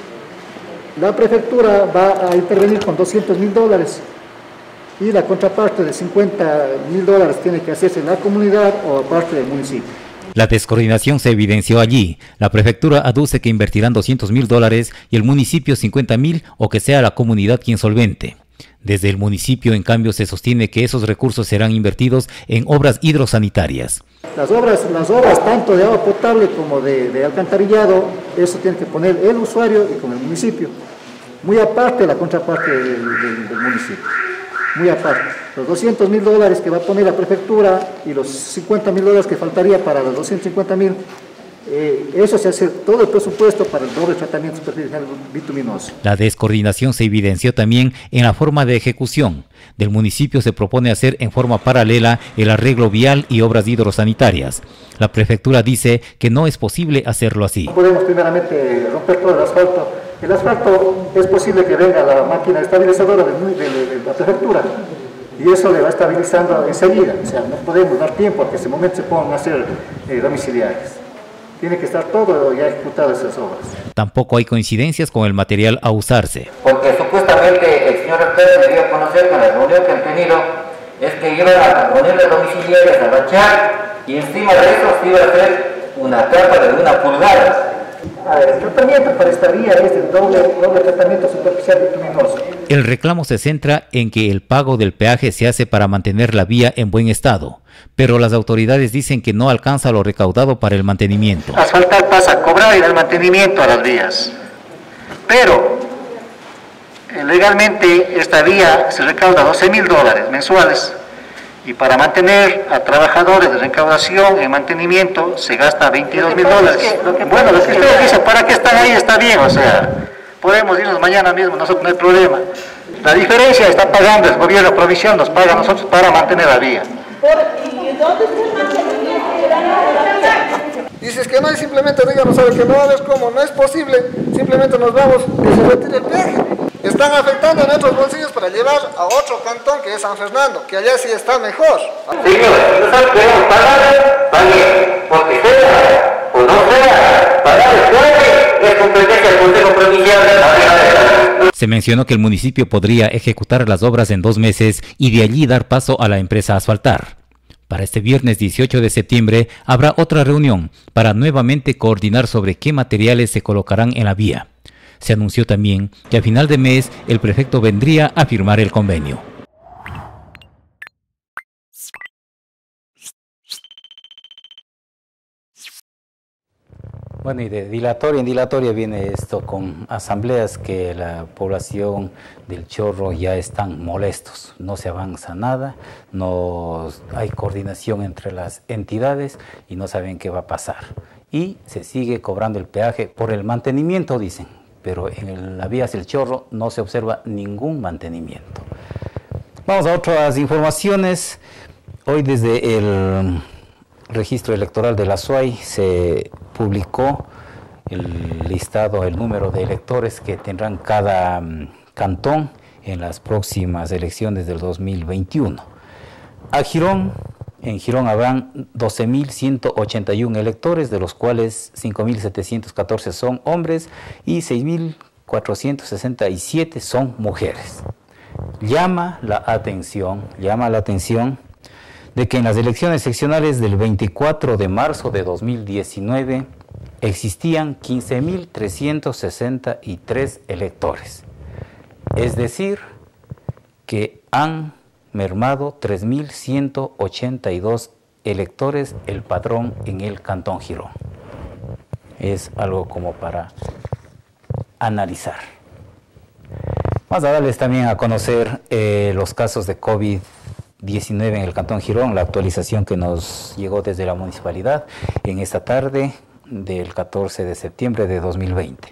La prefectura va a intervenir con $200.000 y la contraparte de $50.000 tiene que hacerse en la comunidad o parte del municipio. La descoordinación se evidenció allí. La prefectura aduce que invertirán $200.000 y el municipio $50.000 o que sea la comunidad quien solvente. Desde el municipio, en cambio, se sostiene que esos recursos serán invertidos en obras hidrosanitarias. Las obras tanto de agua potable como de alcantarillado, eso tiene que poner el usuario y con el municipio. Muy aparte la contraparte del municipio. Muy aparte. Los $200.000 que va a poner la prefectura y los $50.000 que faltaría para los 250.000, eso se hace todo el presupuesto para el doble tratamiento superficial bituminoso. La descoordinación se evidenció también en la forma de ejecución. Del municipio se propone hacer en forma paralela el arreglo vial y obras hidrosanitarias. La prefectura dice que no es posible hacerlo así. Podemos primeramente romper todo el asfalto. El asfalto es posible que venga la máquina estabilizadora de la prefectura y eso le va estabilizando enseguida. O sea, no podemos dar tiempo a que ese momento se pongan a hacer domiciliarios. Tiene que estar todo ya ejecutado esas obras. Tampoco hay coincidencias con el material a usarse. Porque supuestamente el señor alcalde me dio a conocer con la reunión que han tenido, es que iban a poner las domiciliarias a bachar y encima de eso se iba a hacer una capa de 1 pulgada. El tratamiento para esta vía es el doble tratamiento superficial bituminoso. El reclamo se centra en que el pago del peaje se hace para mantener la vía en buen estado, pero las autoridades dicen que no alcanza lo recaudado para el mantenimiento. Asfaltar pasa a cobrar y dar mantenimiento a las vías, pero legalmente esta vía se recauda $12.000 mensuales y para mantener a trabajadores de recaudación en mantenimiento se gasta $22.000. Bueno, lo que ustedes dicen, ¿para qué están ahí? Está bien, o sea, podemos irnos mañana mismo, nosotros no hay problema. La diferencia está pagando el gobierno provisión, nos paga a nosotros para mantener la vía. ¿Y dónde está el mantenimiento de la vía? Dices que no hay, simplemente díganos, ¿sabe que no va a ver cómo? No es posible, simplemente nos vamos y se retire el peaje. Están afectando a nuestros bolsillos para llevar a otro cantón que es San Fernando, que allá sí está mejor. Señor, nosotros queremos pagar, pague, porque sea o no sea, pagar el peaje es competencia del Consejo Provincial. Se mencionó que el municipio podría ejecutar las obras en 2 meses y de allí dar paso a la empresa Asfaltar. Para este viernes 18 de septiembre habrá otra reunión para nuevamente coordinar sobre qué materiales se colocarán en la vía. Se anunció también que a final de mes el prefecto vendría a firmar el convenio. Bueno, y de dilatoria en dilatoria viene esto con asambleas que la población del Chorro ya están molestos. No se avanza nada, no hay coordinación entre las entidades y no saben qué va a pasar. Y se sigue cobrando el peaje por el mantenimiento, dicen, pero en la vía hacia el Chorro no se observa ningún mantenimiento. Vamos a otras informaciones. Hoy desde el registro electoral de la SUAY se publicó el listado, el número de electores que tendrán cada cantón en las próximas elecciones del 2021. En Girón habrán 12.181 electores, de los cuales 5.714 son hombres y 6.467 son mujeres. Llama la atención de que en las elecciones seccionales del 24 de marzo de 2019 existían 15.363 electores. Es decir, que han mermado 3.182 electores el padrón en el Cantón Girón. Es algo como para analizar. Vamos a darles también a conocer los casos de COVID-19 en el Cantón Girón, la actualización que nos llegó desde la municipalidad en esta tarde del 14 de septiembre de 2020.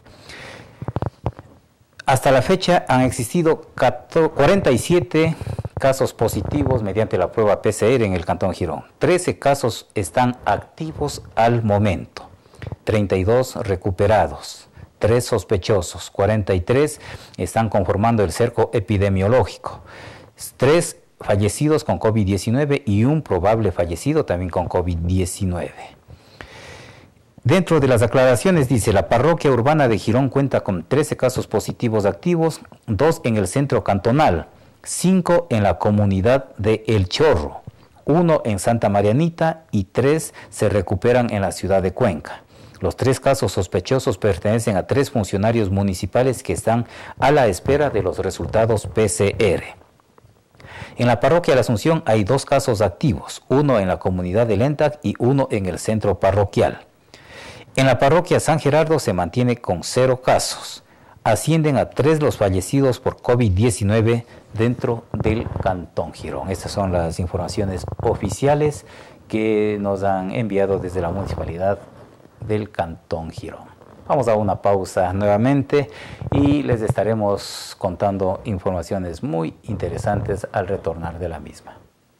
Hasta la fecha han existido 47 casos positivos mediante la prueba PCR en el Cantón Girón. 13 casos están activos al momento, 32 recuperados, 3 sospechosos, 43 están conformando el cerco epidemiológico, 3 fallecidos con COVID-19 y un probable fallecido también con COVID-19. Dentro de las aclaraciones dice, la parroquia urbana de Girón cuenta con 13 casos positivos activos, 2 en el centro cantonal, 5 en la comunidad de El Chorro, 1 en Santa Marianita y 3 se recuperan en la ciudad de Cuenca. Los 3 casos sospechosos pertenecen a 3 funcionarios municipales que están a la espera de los resultados PCR. En la parroquia de la Asunción hay 2 casos activos, uno en la comunidad de Lentac y uno en el centro parroquial. En la parroquia San Gerardo se mantiene con 0 casos. Ascienden a 3 los fallecidos por COVID-19 dentro del Cantón Girón. Estas son las informaciones oficiales que nos han enviado desde la municipalidad del Cantón Girón. Vamos a una pausa nuevamente y les estaremos contando informaciones muy interesantes al retornar de la misma.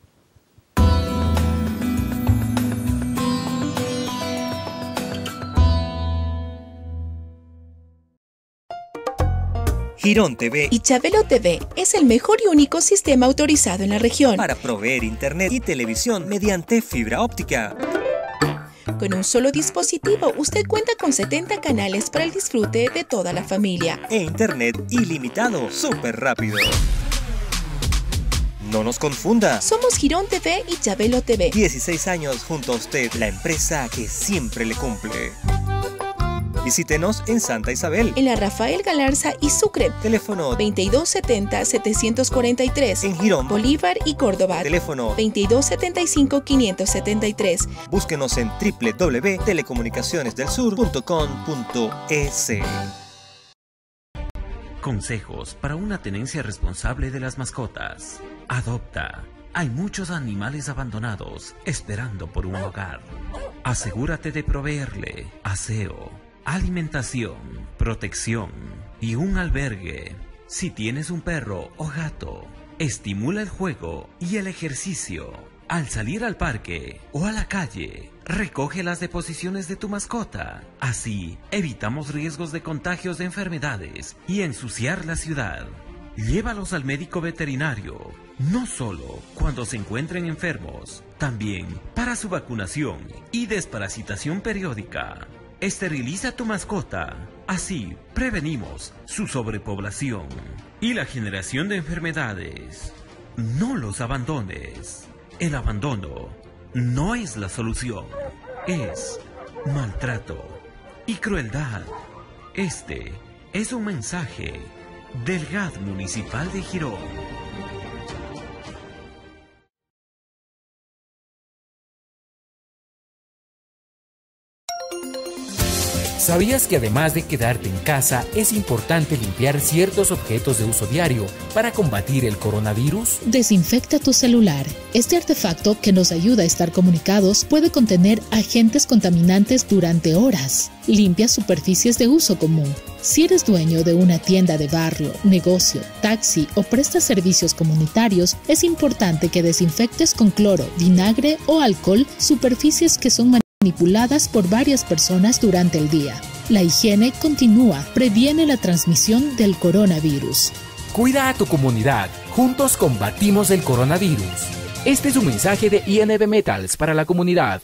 Girón TV y Chabelo TV es el mejor y único sistema autorizado en la región para proveer internet y televisión mediante fibra óptica. Con un solo dispositivo, usted cuenta con 70 canales para el disfrute de toda la familia. E internet ilimitado, súper rápido. No nos confunda. Somos Girón TV y Chabelo TV. 16 años junto a usted, la empresa que siempre le cumple. Visítenos en Santa Isabel, en la Rafael Galarza y Sucre. Teléfono 2270-743. En Girón, Bolívar y Córdoba. Teléfono 2275-573. Búsquenos en www.telecomunicacionesdelsur.com.es. Consejos para una tenencia responsable de las mascotas. Adopta. Hay muchos animales abandonados esperando por un hogar. Asegúrate de proveerle aseo, alimentación, protección y un albergue. Si tienes un perro o gato, estimula el juego y el ejercicio. Al salir al parque o a la calle, recoge las deposiciones de tu mascota. Así evitamos riesgos de contagios de enfermedades y ensuciar la ciudad. Llévalos al médico veterinario, no solo cuando se encuentren enfermos, también para su vacunación y desparasitación periódica. Esteriliza tu mascota, así prevenimos su sobrepoblación y la generación de enfermedades. No los abandones. El abandono no es la solución, es maltrato y crueldad. Este es un mensaje del GAD Municipal de Girón. ¿Sabías que además de quedarte en casa, es importante limpiar ciertos objetos de uso diario para combatir el coronavirus? Desinfecta tu celular. Este artefacto que nos ayuda a estar comunicados puede contener agentes contaminantes durante horas. Limpia superficies de uso común. Si eres dueño de una tienda de barrio, negocio, taxi o prestas servicios comunitarios, es importante que desinfectes con cloro, vinagre o alcohol superficies que son manipuladas por varias personas durante el día. La higiene continúa, previene la transmisión del coronavirus. Cuida a tu comunidad, juntos combatimos el coronavirus. Este es un mensaje de INB Metals para la comunidad.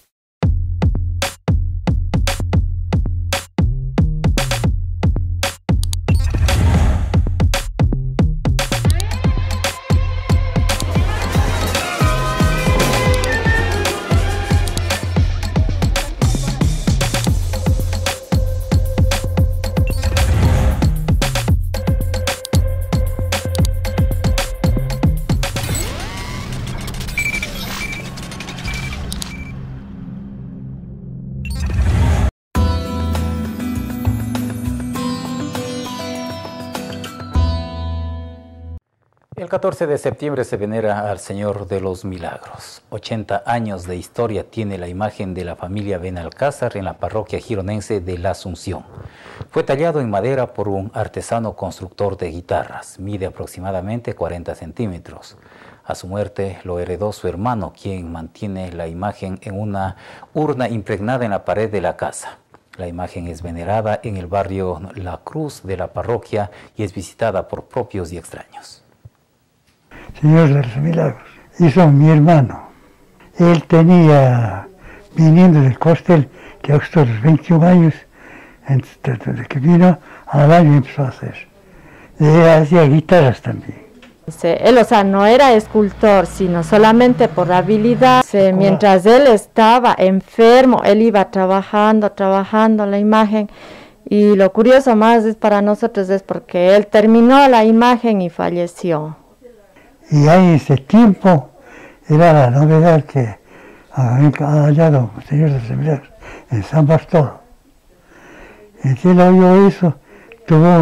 El 14 de septiembre se venera al Señor de los Milagros. 80 años de historia tiene la imagen de la familia Benalcázar en la parroquia gironense de la Asunción. Fue tallado en madera por un artesano constructor de guitarras. Mide aproximadamente 40 centímetros. A su muerte lo heredó su hermano, quien mantiene la imagen en una urna impregnada en la pared de la casa. La imagen es venerada en el barrio La Cruz de la parroquia y es visitada por propios y extraños. Señor de los Milagros, hizo mi hermano. Él tenía, viniendo del Costel, que hasta los 21 años, desde que vino, al año empezó a hacer. Hacía guitarras también. Él, o sea, no era escultor, sino solamente por habilidad. Mientras él estaba enfermo, él iba trabajando la imagen. Y lo curioso más es para nosotros es porque él terminó la imagen y falleció. Y ahí ese tiempo era la novedad que había hallado el Señor de los Milagros en San Bartolo. Y que él oyó eso, tuvo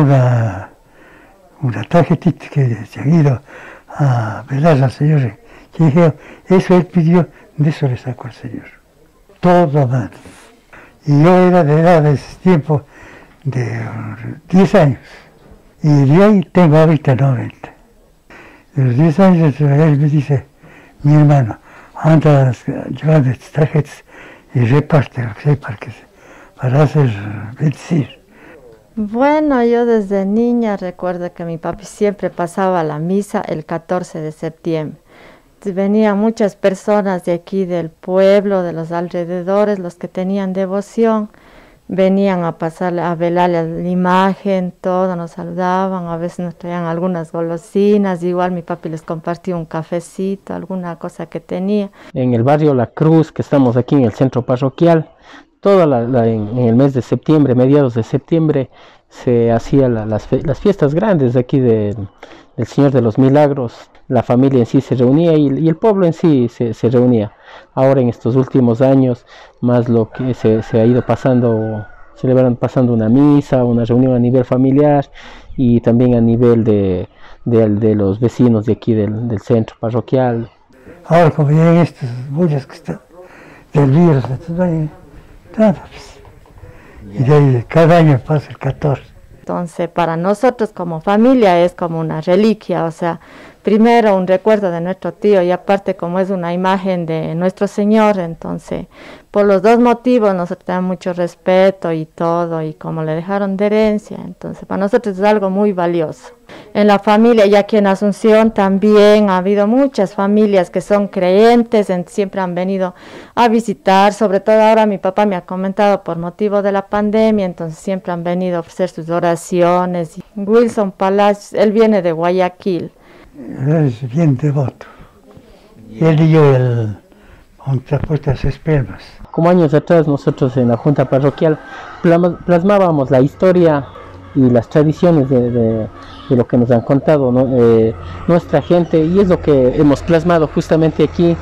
una tarjetita que se ha ido a velar al Señor. Que dijeron, eso él pidió, de eso le sacó al Señor. Todo mal. Y yo era de edad de ese tiempo de 10 años. Y de ahí tengo ahorita 90. De los 10 años él me dice, mi hermano, anda llevando estas tarjetas y reparte lo que sea para hacer bendecir. Bueno, yo desde niña recuerdo que mi papi siempre pasaba la misa el 14 de septiembre. Venían muchas personas de aquí del pueblo, de los alrededores, los que tenían devoción, venían a pasar a velarle la imagen, todo, nos saludaban, a veces nos traían algunas golosinas, igual mi papi les compartía un cafecito, alguna cosa que tenía. En el barrio La Cruz, que estamos aquí en el centro parroquial, en el mes de septiembre, mediados de septiembre, se hacían las fiestas grandes de aquí del Señor de los Milagros. La familia en sí se reunía y el pueblo en sí se reunía. Ahora en estos últimos años, más lo que se ha ido pasando, se le van pasando una misa, una reunión a nivel familiar y también a nivel de los vecinos de aquí del centro parroquial. Ahora como llegan estas bullas que están del virus, nada, pues. Y de ahí cada año pasa el 14. Entonces para nosotros como familia es como una reliquia, o sea, primero un recuerdo de nuestro tío y aparte como es una imagen de nuestro Señor, entonces por los dos motivos nosotros tenemos mucho respeto y todo, y como le dejaron de herencia, entonces para nosotros es algo muy valioso. En la familia, y aquí en Asunción también ha habido muchas familias que son creyentes, siempre han venido a visitar, sobre todo ahora mi papá me ha comentado por motivo de la pandemia, entonces siempre han venido a ofrecer sus oraciones. Wilson Palacios, él viene de Guayaquil. Es bien devoto. Él y yo, contrapuestas espermas. Como años atrás nosotros en la Junta Parroquial plasmábamos la historia y las tradiciones de lo que nos han contado, ¿no? Nuestra gente, y es lo que hemos plasmado justamente aquí.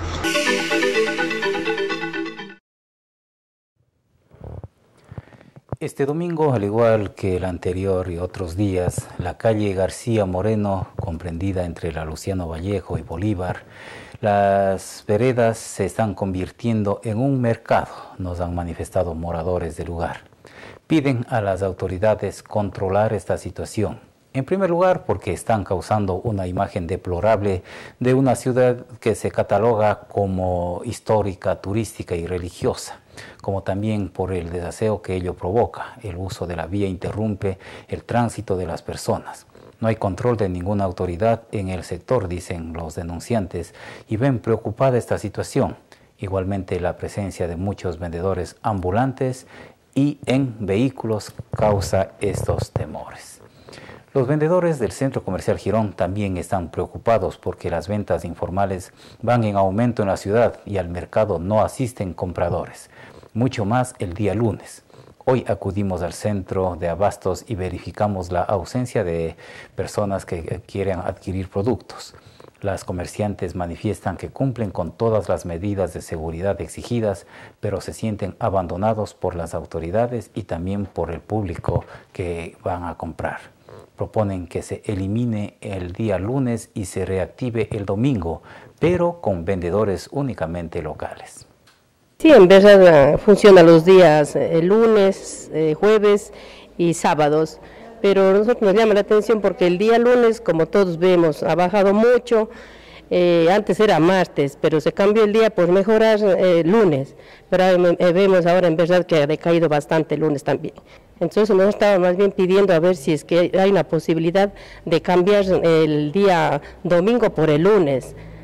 Este domingo, al igual que el anterior y otros días, la calle García Moreno, comprendida entre la Luciano Vallejo y Bolívar, las veredas se están convirtiendo en un mercado, nos han manifestado moradores del lugar. Piden a las autoridades controlar esta situación. En primer lugar, porque están causando una imagen deplorable de una ciudad que se cataloga como histórica, turística y religiosa, como también por el desaseo que ello provoca. El uso de la vía interrumpe el tránsito de las personas. No hay control de ninguna autoridad en el sector, dicen los denunciantes, y ven preocupada esta situación. Igualmente, la presencia de muchos vendedores ambulantes y en vehículos causa estos temores. Los vendedores del Centro Comercial Girón también están preocupados porque las ventas informales van en aumento en la ciudad y al mercado no asisten compradores, mucho más el día lunes. Hoy acudimos al centro de abastos y verificamos la ausencia de personas que quieren adquirir productos. Las comerciantes manifiestan que cumplen con todas las medidas de seguridad exigidas, pero se sienten abandonados por las autoridades y también por el público que van a comprar. Proponen que se elimine el día lunes y se reactive el domingo, pero con vendedores únicamente locales. Sí, en verdad funciona los días lunes, jueves y sábados, pero a nosotros nos llama la atención porque el día lunes, como todos vemos, ha bajado mucho. Antes era martes, pero se cambió el día por mejorar lunes, pero vemos ahora en verdad que ha decaído bastante el lunes también. Entonces nos estaba más bien pidiendo a ver si es que hay una posibilidad de cambiar el día domingo por el lunes,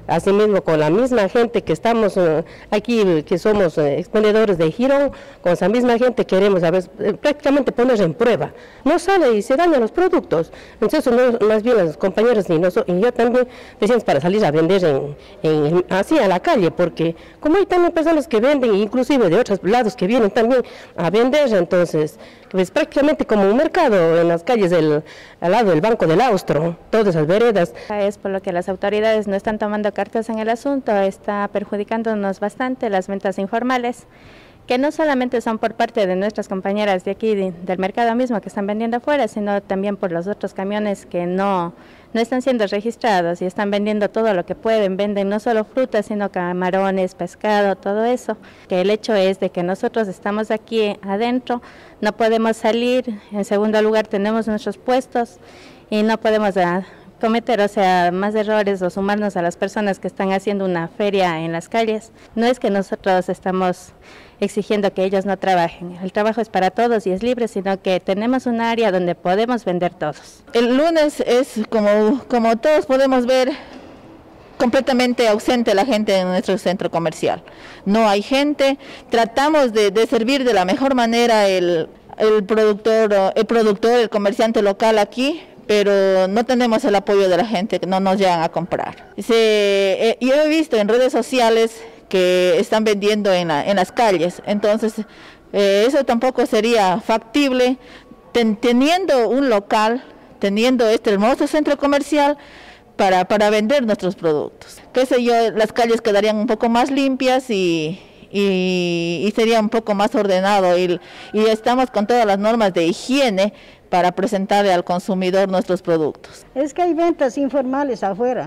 Asimismo, con la misma gente que estamos aquí, que somos expendedores de Girón, con esa misma gente queremos a veces, prácticamente poner en prueba. No sale y se dañan los productos. Entonces, más bien los compañeros y yo también decimos para salir a vender así a la calle, porque como hay también personas que venden, inclusive de otros lados que vienen también a vender, entonces, pues prácticamente como un mercado en las calles al lado del Banco del Austro, todas esas veredas. Es por lo que las autoridades no están tomando cartas en el asunto, está perjudicándonos bastante las ventas informales, que no solamente son por parte de nuestras compañeras de aquí, del mercado mismo que están vendiendo afuera, sino también por los otros camiones que no están siendo registrados y están vendiendo todo lo que pueden, venden no solo frutas, sino camarones, pescado, todo eso. Que el hecho es de que nosotros estamos aquí adentro, no podemos salir, en segundo lugar tenemos nuestros puestos y no podemos cometer, más errores o sumarnos a las personas que están haciendo una feria en las calles. No es que nosotros estamos exigiendo que ellos no trabajen, el trabajo es para todos y es libre, sino que tenemos un área donde podemos vender todos. El lunes es, como todos podemos ver, completamente ausente la gente en nuestro centro comercial. No hay gente, tratamos de servir de la mejor manera el productor, el comerciante local aquí, pero no tenemos el apoyo de la gente, que no nos llegan a comprar. Yo he visto en redes sociales que están vendiendo en las calles, entonces eso tampoco sería factible, teniendo un local, teniendo este hermoso centro comercial para vender nuestros productos. Qué sé yo, las calles quedarían un poco más limpias y sería un poco más ordenado y estamos con todas las normas de higiene para presentarle al consumidor nuestros productos. Es que hay ventas informales afuera,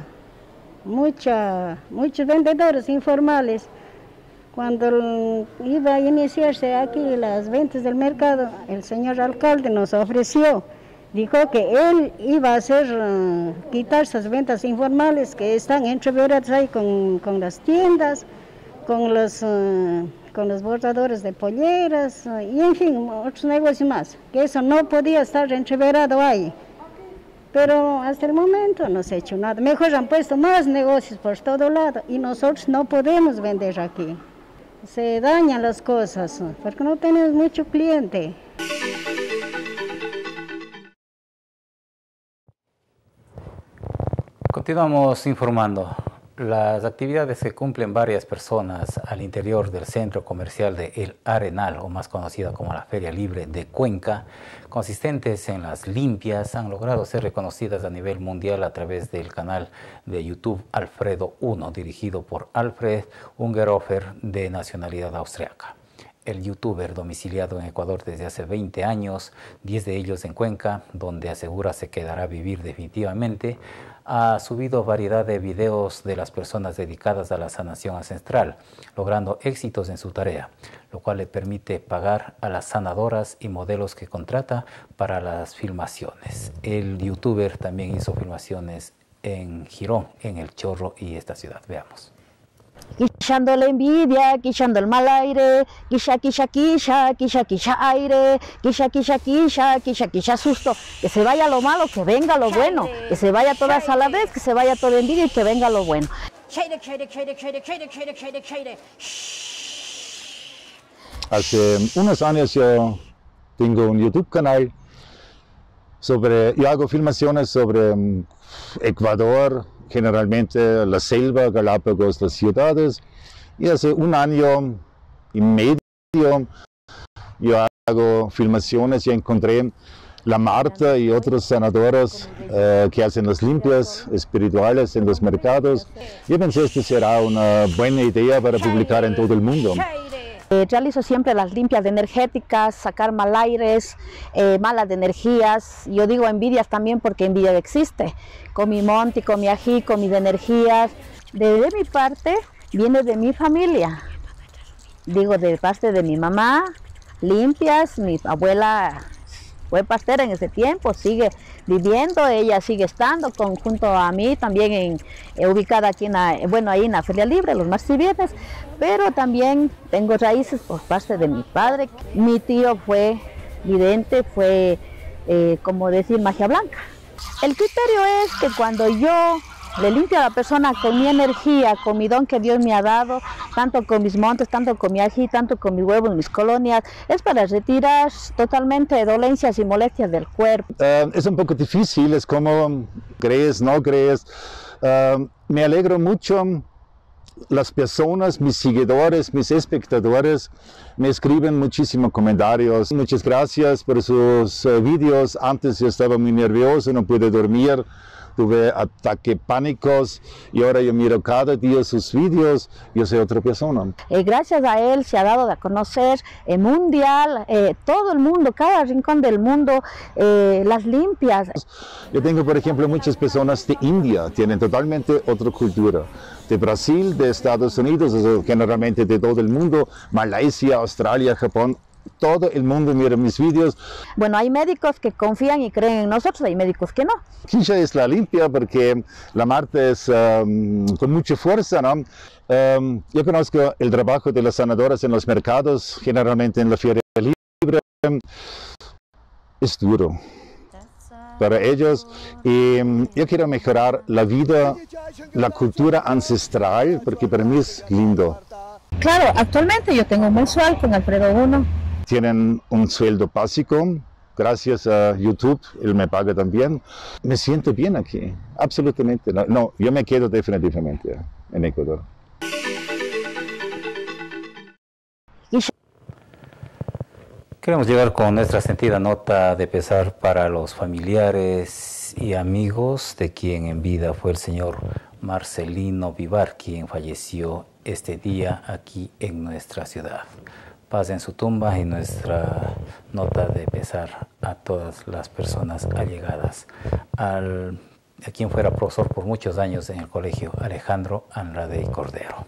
muchos vendedores informales. Cuando iba a iniciarse aquí las ventas del mercado, el señor alcalde nos ofreció, dijo que él iba a quitar esas ventas informales que están entreveradas ahí con las tiendas, con los bordadores de polleras y en fin, otros negocios más, que eso no podía estar entreverado ahí. Pero hasta el momento no se ha hecho nada. Mejor han puesto más negocios por todo lado y nosotros no podemos vender aquí. Se dañan las cosas porque no tenemos mucho cliente. Continuamos informando. Las actividades que cumplen varias personas al interior del centro comercial de El Arenal, o más conocida como la Feria Libre de Cuenca, consistentes en las limpias, han logrado ser reconocidas a nivel mundial a través del canal de YouTube Alfredo 1, dirigido por Alfred Ungerhofer, de nacionalidad austriaca. El youtuber, domiciliado en Ecuador desde hace 20 años, 10 de ellos en Cuenca, donde asegura se quedará a vivir definitivamente, ha subido variedad de videos de las personas dedicadas a la sanación ancestral, logrando éxitos en su tarea, lo cual le permite pagar a las sanadoras y modelos que contrata para las filmaciones. El youtuber también hizo filmaciones en Girón, en El Chorro y esta ciudad. Veamos. Quillando la envidia, quillando el mal aire, quilla, quilla, quilla, quilla, quilla aire, quilla, quilla, quilla, quilla, quilla susto, que se vaya lo malo, que venga lo bueno, que se vaya todas a la vez, que se vaya toda envidia y que venga lo bueno. Hace unos años yo tengo un YouTube canal yo hago filmaciones sobre Ecuador, generalmente la selva, Galápagos, las ciudades, y hace un año y medio yo hago filmaciones y encontré la Marta y otros sanadoras que hacen las limpias espirituales en los mercados. Yo pensé que esta será una buena idea para publicar en todo el mundo. Realizo siempre las limpias energéticas, sacar mal aires, malas energías. Yo digo envidias también porque envidia existe. Con mi monte, con mi ají, con mis energías. De mi parte, viene de mi familia. Digo, de parte de mi mamá, limpias. Mi abuela fue pastera en ese tiempo, sigue viviendo, ella sigue estando junto a mí, también ubicada aquí ahí en la Feria Libre, los martes y viernes, pero también tengo raíces por parte de mi padre. Mi tío fue vidente, fue como decir magia blanca. El criterio es que cuando yo Le limpio a la persona con mi energía, con mi don que Dios me ha dado, tanto con mis montes, tanto con mi ají, tanto con mis huevos, mis colonias. Es para retirar totalmente dolencias y molestias del cuerpo. Es un poco difícil, es como crees, no crees. Me alegro mucho. Las personas, mis seguidores, mis espectadores me escriben muchísimos comentarios. Muchas gracias por sus vídeos. Antes yo estaba muy nervioso, no pude dormir, tuve ataques pánicos y ahora yo miro cada día sus vídeos, yo soy otra persona. Gracias a él se ha dado a conocer mundial, todo el mundo, cada rincón del mundo, las limpias. Yo tengo, por ejemplo, muchas personas de India, tienen totalmente otra cultura. De Brasil, de Estados Unidos, generalmente de todo el mundo, Malasia, Australia, Japón, todo el mundo mira mis vídeos. Bueno, hay médicos que confían y creen en nosotros, hay médicos que no. Quilla es la limpia porque la Marte es con mucha fuerza, ¿no? Yo conozco el trabajo de las sanadoras en los mercados, generalmente en la Feria Libre. Es duro para ellos y yo quiero mejorar la vida, la cultura ancestral, porque para mí es lindo. Claro, actualmente yo tengo un mensual con Alfredo 1. Tienen un sueldo básico, gracias a YouTube, él me paga también. Me siento bien aquí, absolutamente. No, yo me quedo definitivamente en Ecuador. Queremos llegar con nuestra sentida nota de pesar para los familiares y amigos de quien en vida fue el señor Marcelino Vivar, quien falleció este día aquí en nuestra ciudad. Paz en su tumba y nuestra nota de pesar a todas las personas allegadas a quien fuera profesor por muchos años en el colegio Alejandro Andrade y Cordero.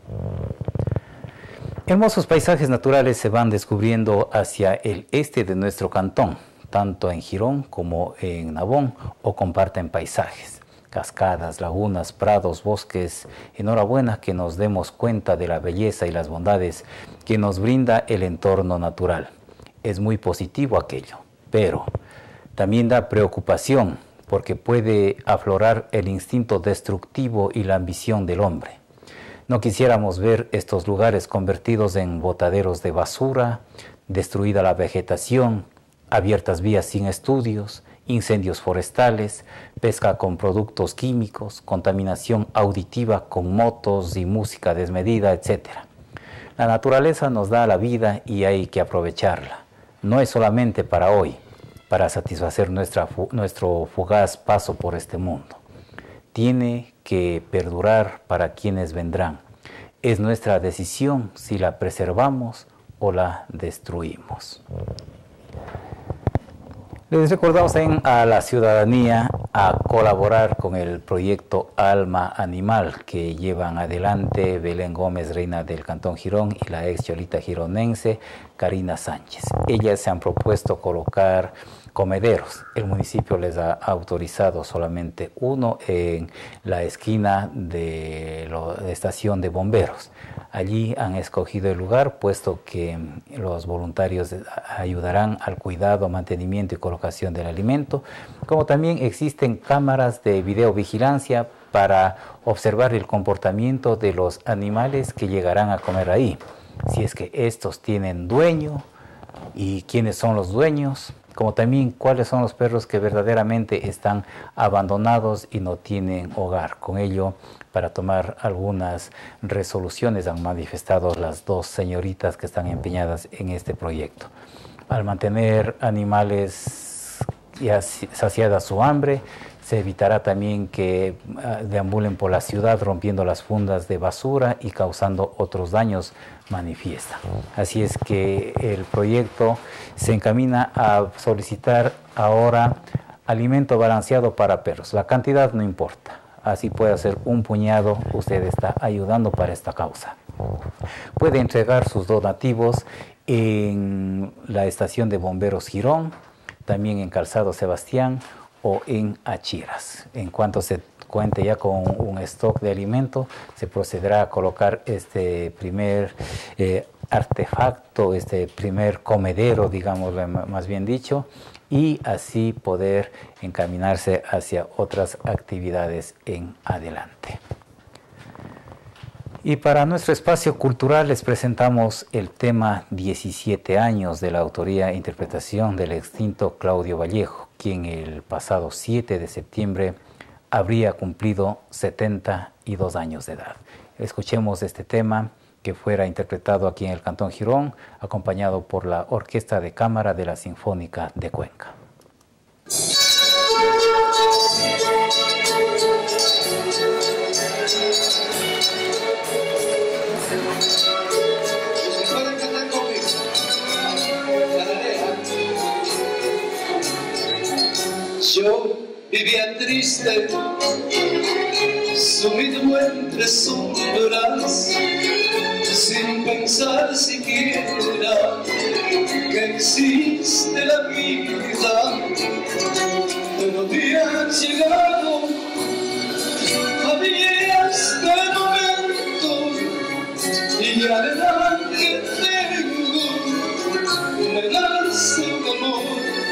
Hermosos paisajes naturales se van descubriendo hacia el este de nuestro cantón, tanto en Girón como en Nabón, o comparten paisajes, cascadas, lagunas, prados, bosques. Enhorabuena que nos demos cuenta de la belleza y las bondades que nos brinda el entorno natural. Es muy positivo aquello, pero también da preocupación porque puede aflorar el instinto destructivo y la ambición del hombre. No quisiéramos ver estos lugares convertidos en botaderos de basura, destruida la vegetación, abiertas vías sin estudios, incendios forestales, pesca con productos químicos, contaminación auditiva con motos y música desmedida, etc. La naturaleza nos da la vida y hay que aprovecharla. No es solamente para hoy, para satisfacer nuestro fugaz paso por este mundo. Tiene que perdurar para quienes vendrán. Es nuestra decisión si la preservamos o la destruimos. Les recordamos a la ciudadanía a colaborar con el proyecto Alma Animal que llevan adelante Belén Gómez, reina del Cantón Girón, y la ex cholita gironense Karina Sánchez. Ellas se han propuesto colocar comederos. El municipio les ha autorizado solamente uno en la esquina de la estación de bomberos. Allí han escogido el lugar, puesto que los voluntarios ayudarán al cuidado, mantenimiento y colocación del alimento, como también existen cámaras de videovigilancia para observar el comportamiento de los animales que llegarán a comer ahí. Si es que estos tienen dueño y quiénes son los dueños, como también cuáles son los perros que verdaderamente están abandonados y no tienen hogar. Con ello, para tomar algunas resoluciones han manifestado las dos señoritas que están empeñadas en este proyecto. Al mantener animales ya saciada su hambre, se evitará también que deambulen por la ciudad rompiendo las fundas de basura y causando otros daños, manifiesta. Así es que el proyecto se encamina a solicitar ahora alimento balanceado para perros. La cantidad no importa, así puede ser un puñado, usted está ayudando para esta causa. Puede entregar sus donativos en la estación de bomberos Girón, también en Calzado Sebastián o en Achiras. En cuanto se cuente ya con un stock de alimento, se procederá a colocar este primer artefacto, este primer comedero, digamos más bien dicho, y así poder encaminarse hacia otras actividades en adelante. Y para nuestro espacio cultural les presentamos el tema 17 años de la autoría e interpretación del extinto Claudio Vallejo, quien el pasado 7 de septiembre habría cumplido 72 años de edad. Escuchemos este tema que fuera interpretado aquí en el Cantón Girón, acompañado por la Orquesta de Cámara de la Sinfónica de Cuenca. Yo vivía triste, sumido entre sombras, sin pensar siquiera que existe la vida. Pero habías llegado, había este momento, y a la edad que tengo, me nace un amor.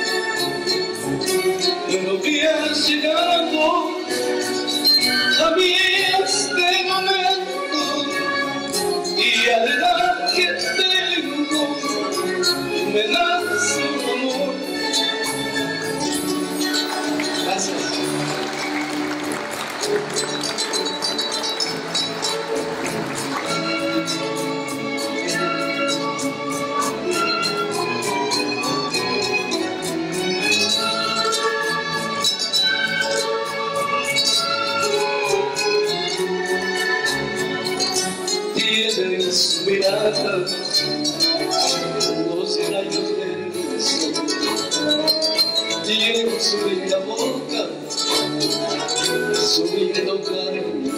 Pero habías llegado a mí este momento, y a la edad que tengo me nace un amor. Gracias. Tiene su mirada, los rayos del sol, tiene su linda boca, su lindo cariño.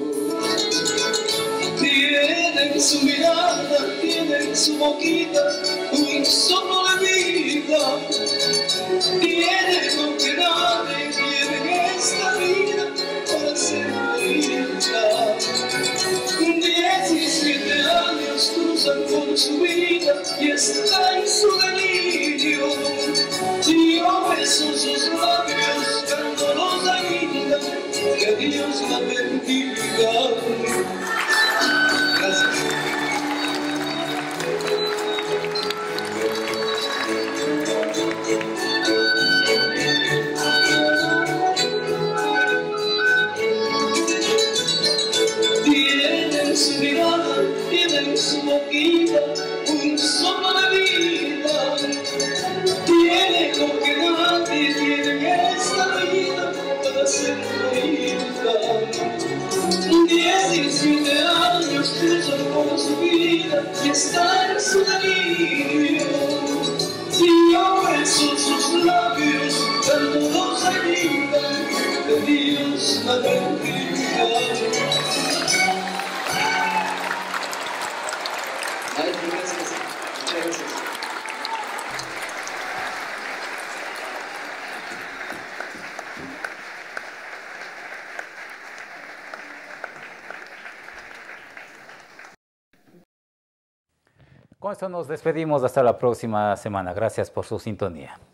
Tiene su mirada, tiene su boquita, un soplo de vida. Tiene lo que nadie quiere en esta vida para ser bonita. 17 años cruzan con su vida y está en su delirio. Y yo beso sus labios, cántalos ainda, que Dios la bendiga. Gracias. Tienen su mirada, tienen su boquita, un soplo de vida. Tiene lo que nadie tiene en esta vida para ser bonita. 17 años cruzan con su vida y está en su delirio. Y yo beso sus labios, cántalos ainda, que Dios la bendiga. Muchas gracias. Con esto nos despedimos hasta la próxima semana. Gracias por su sintonía.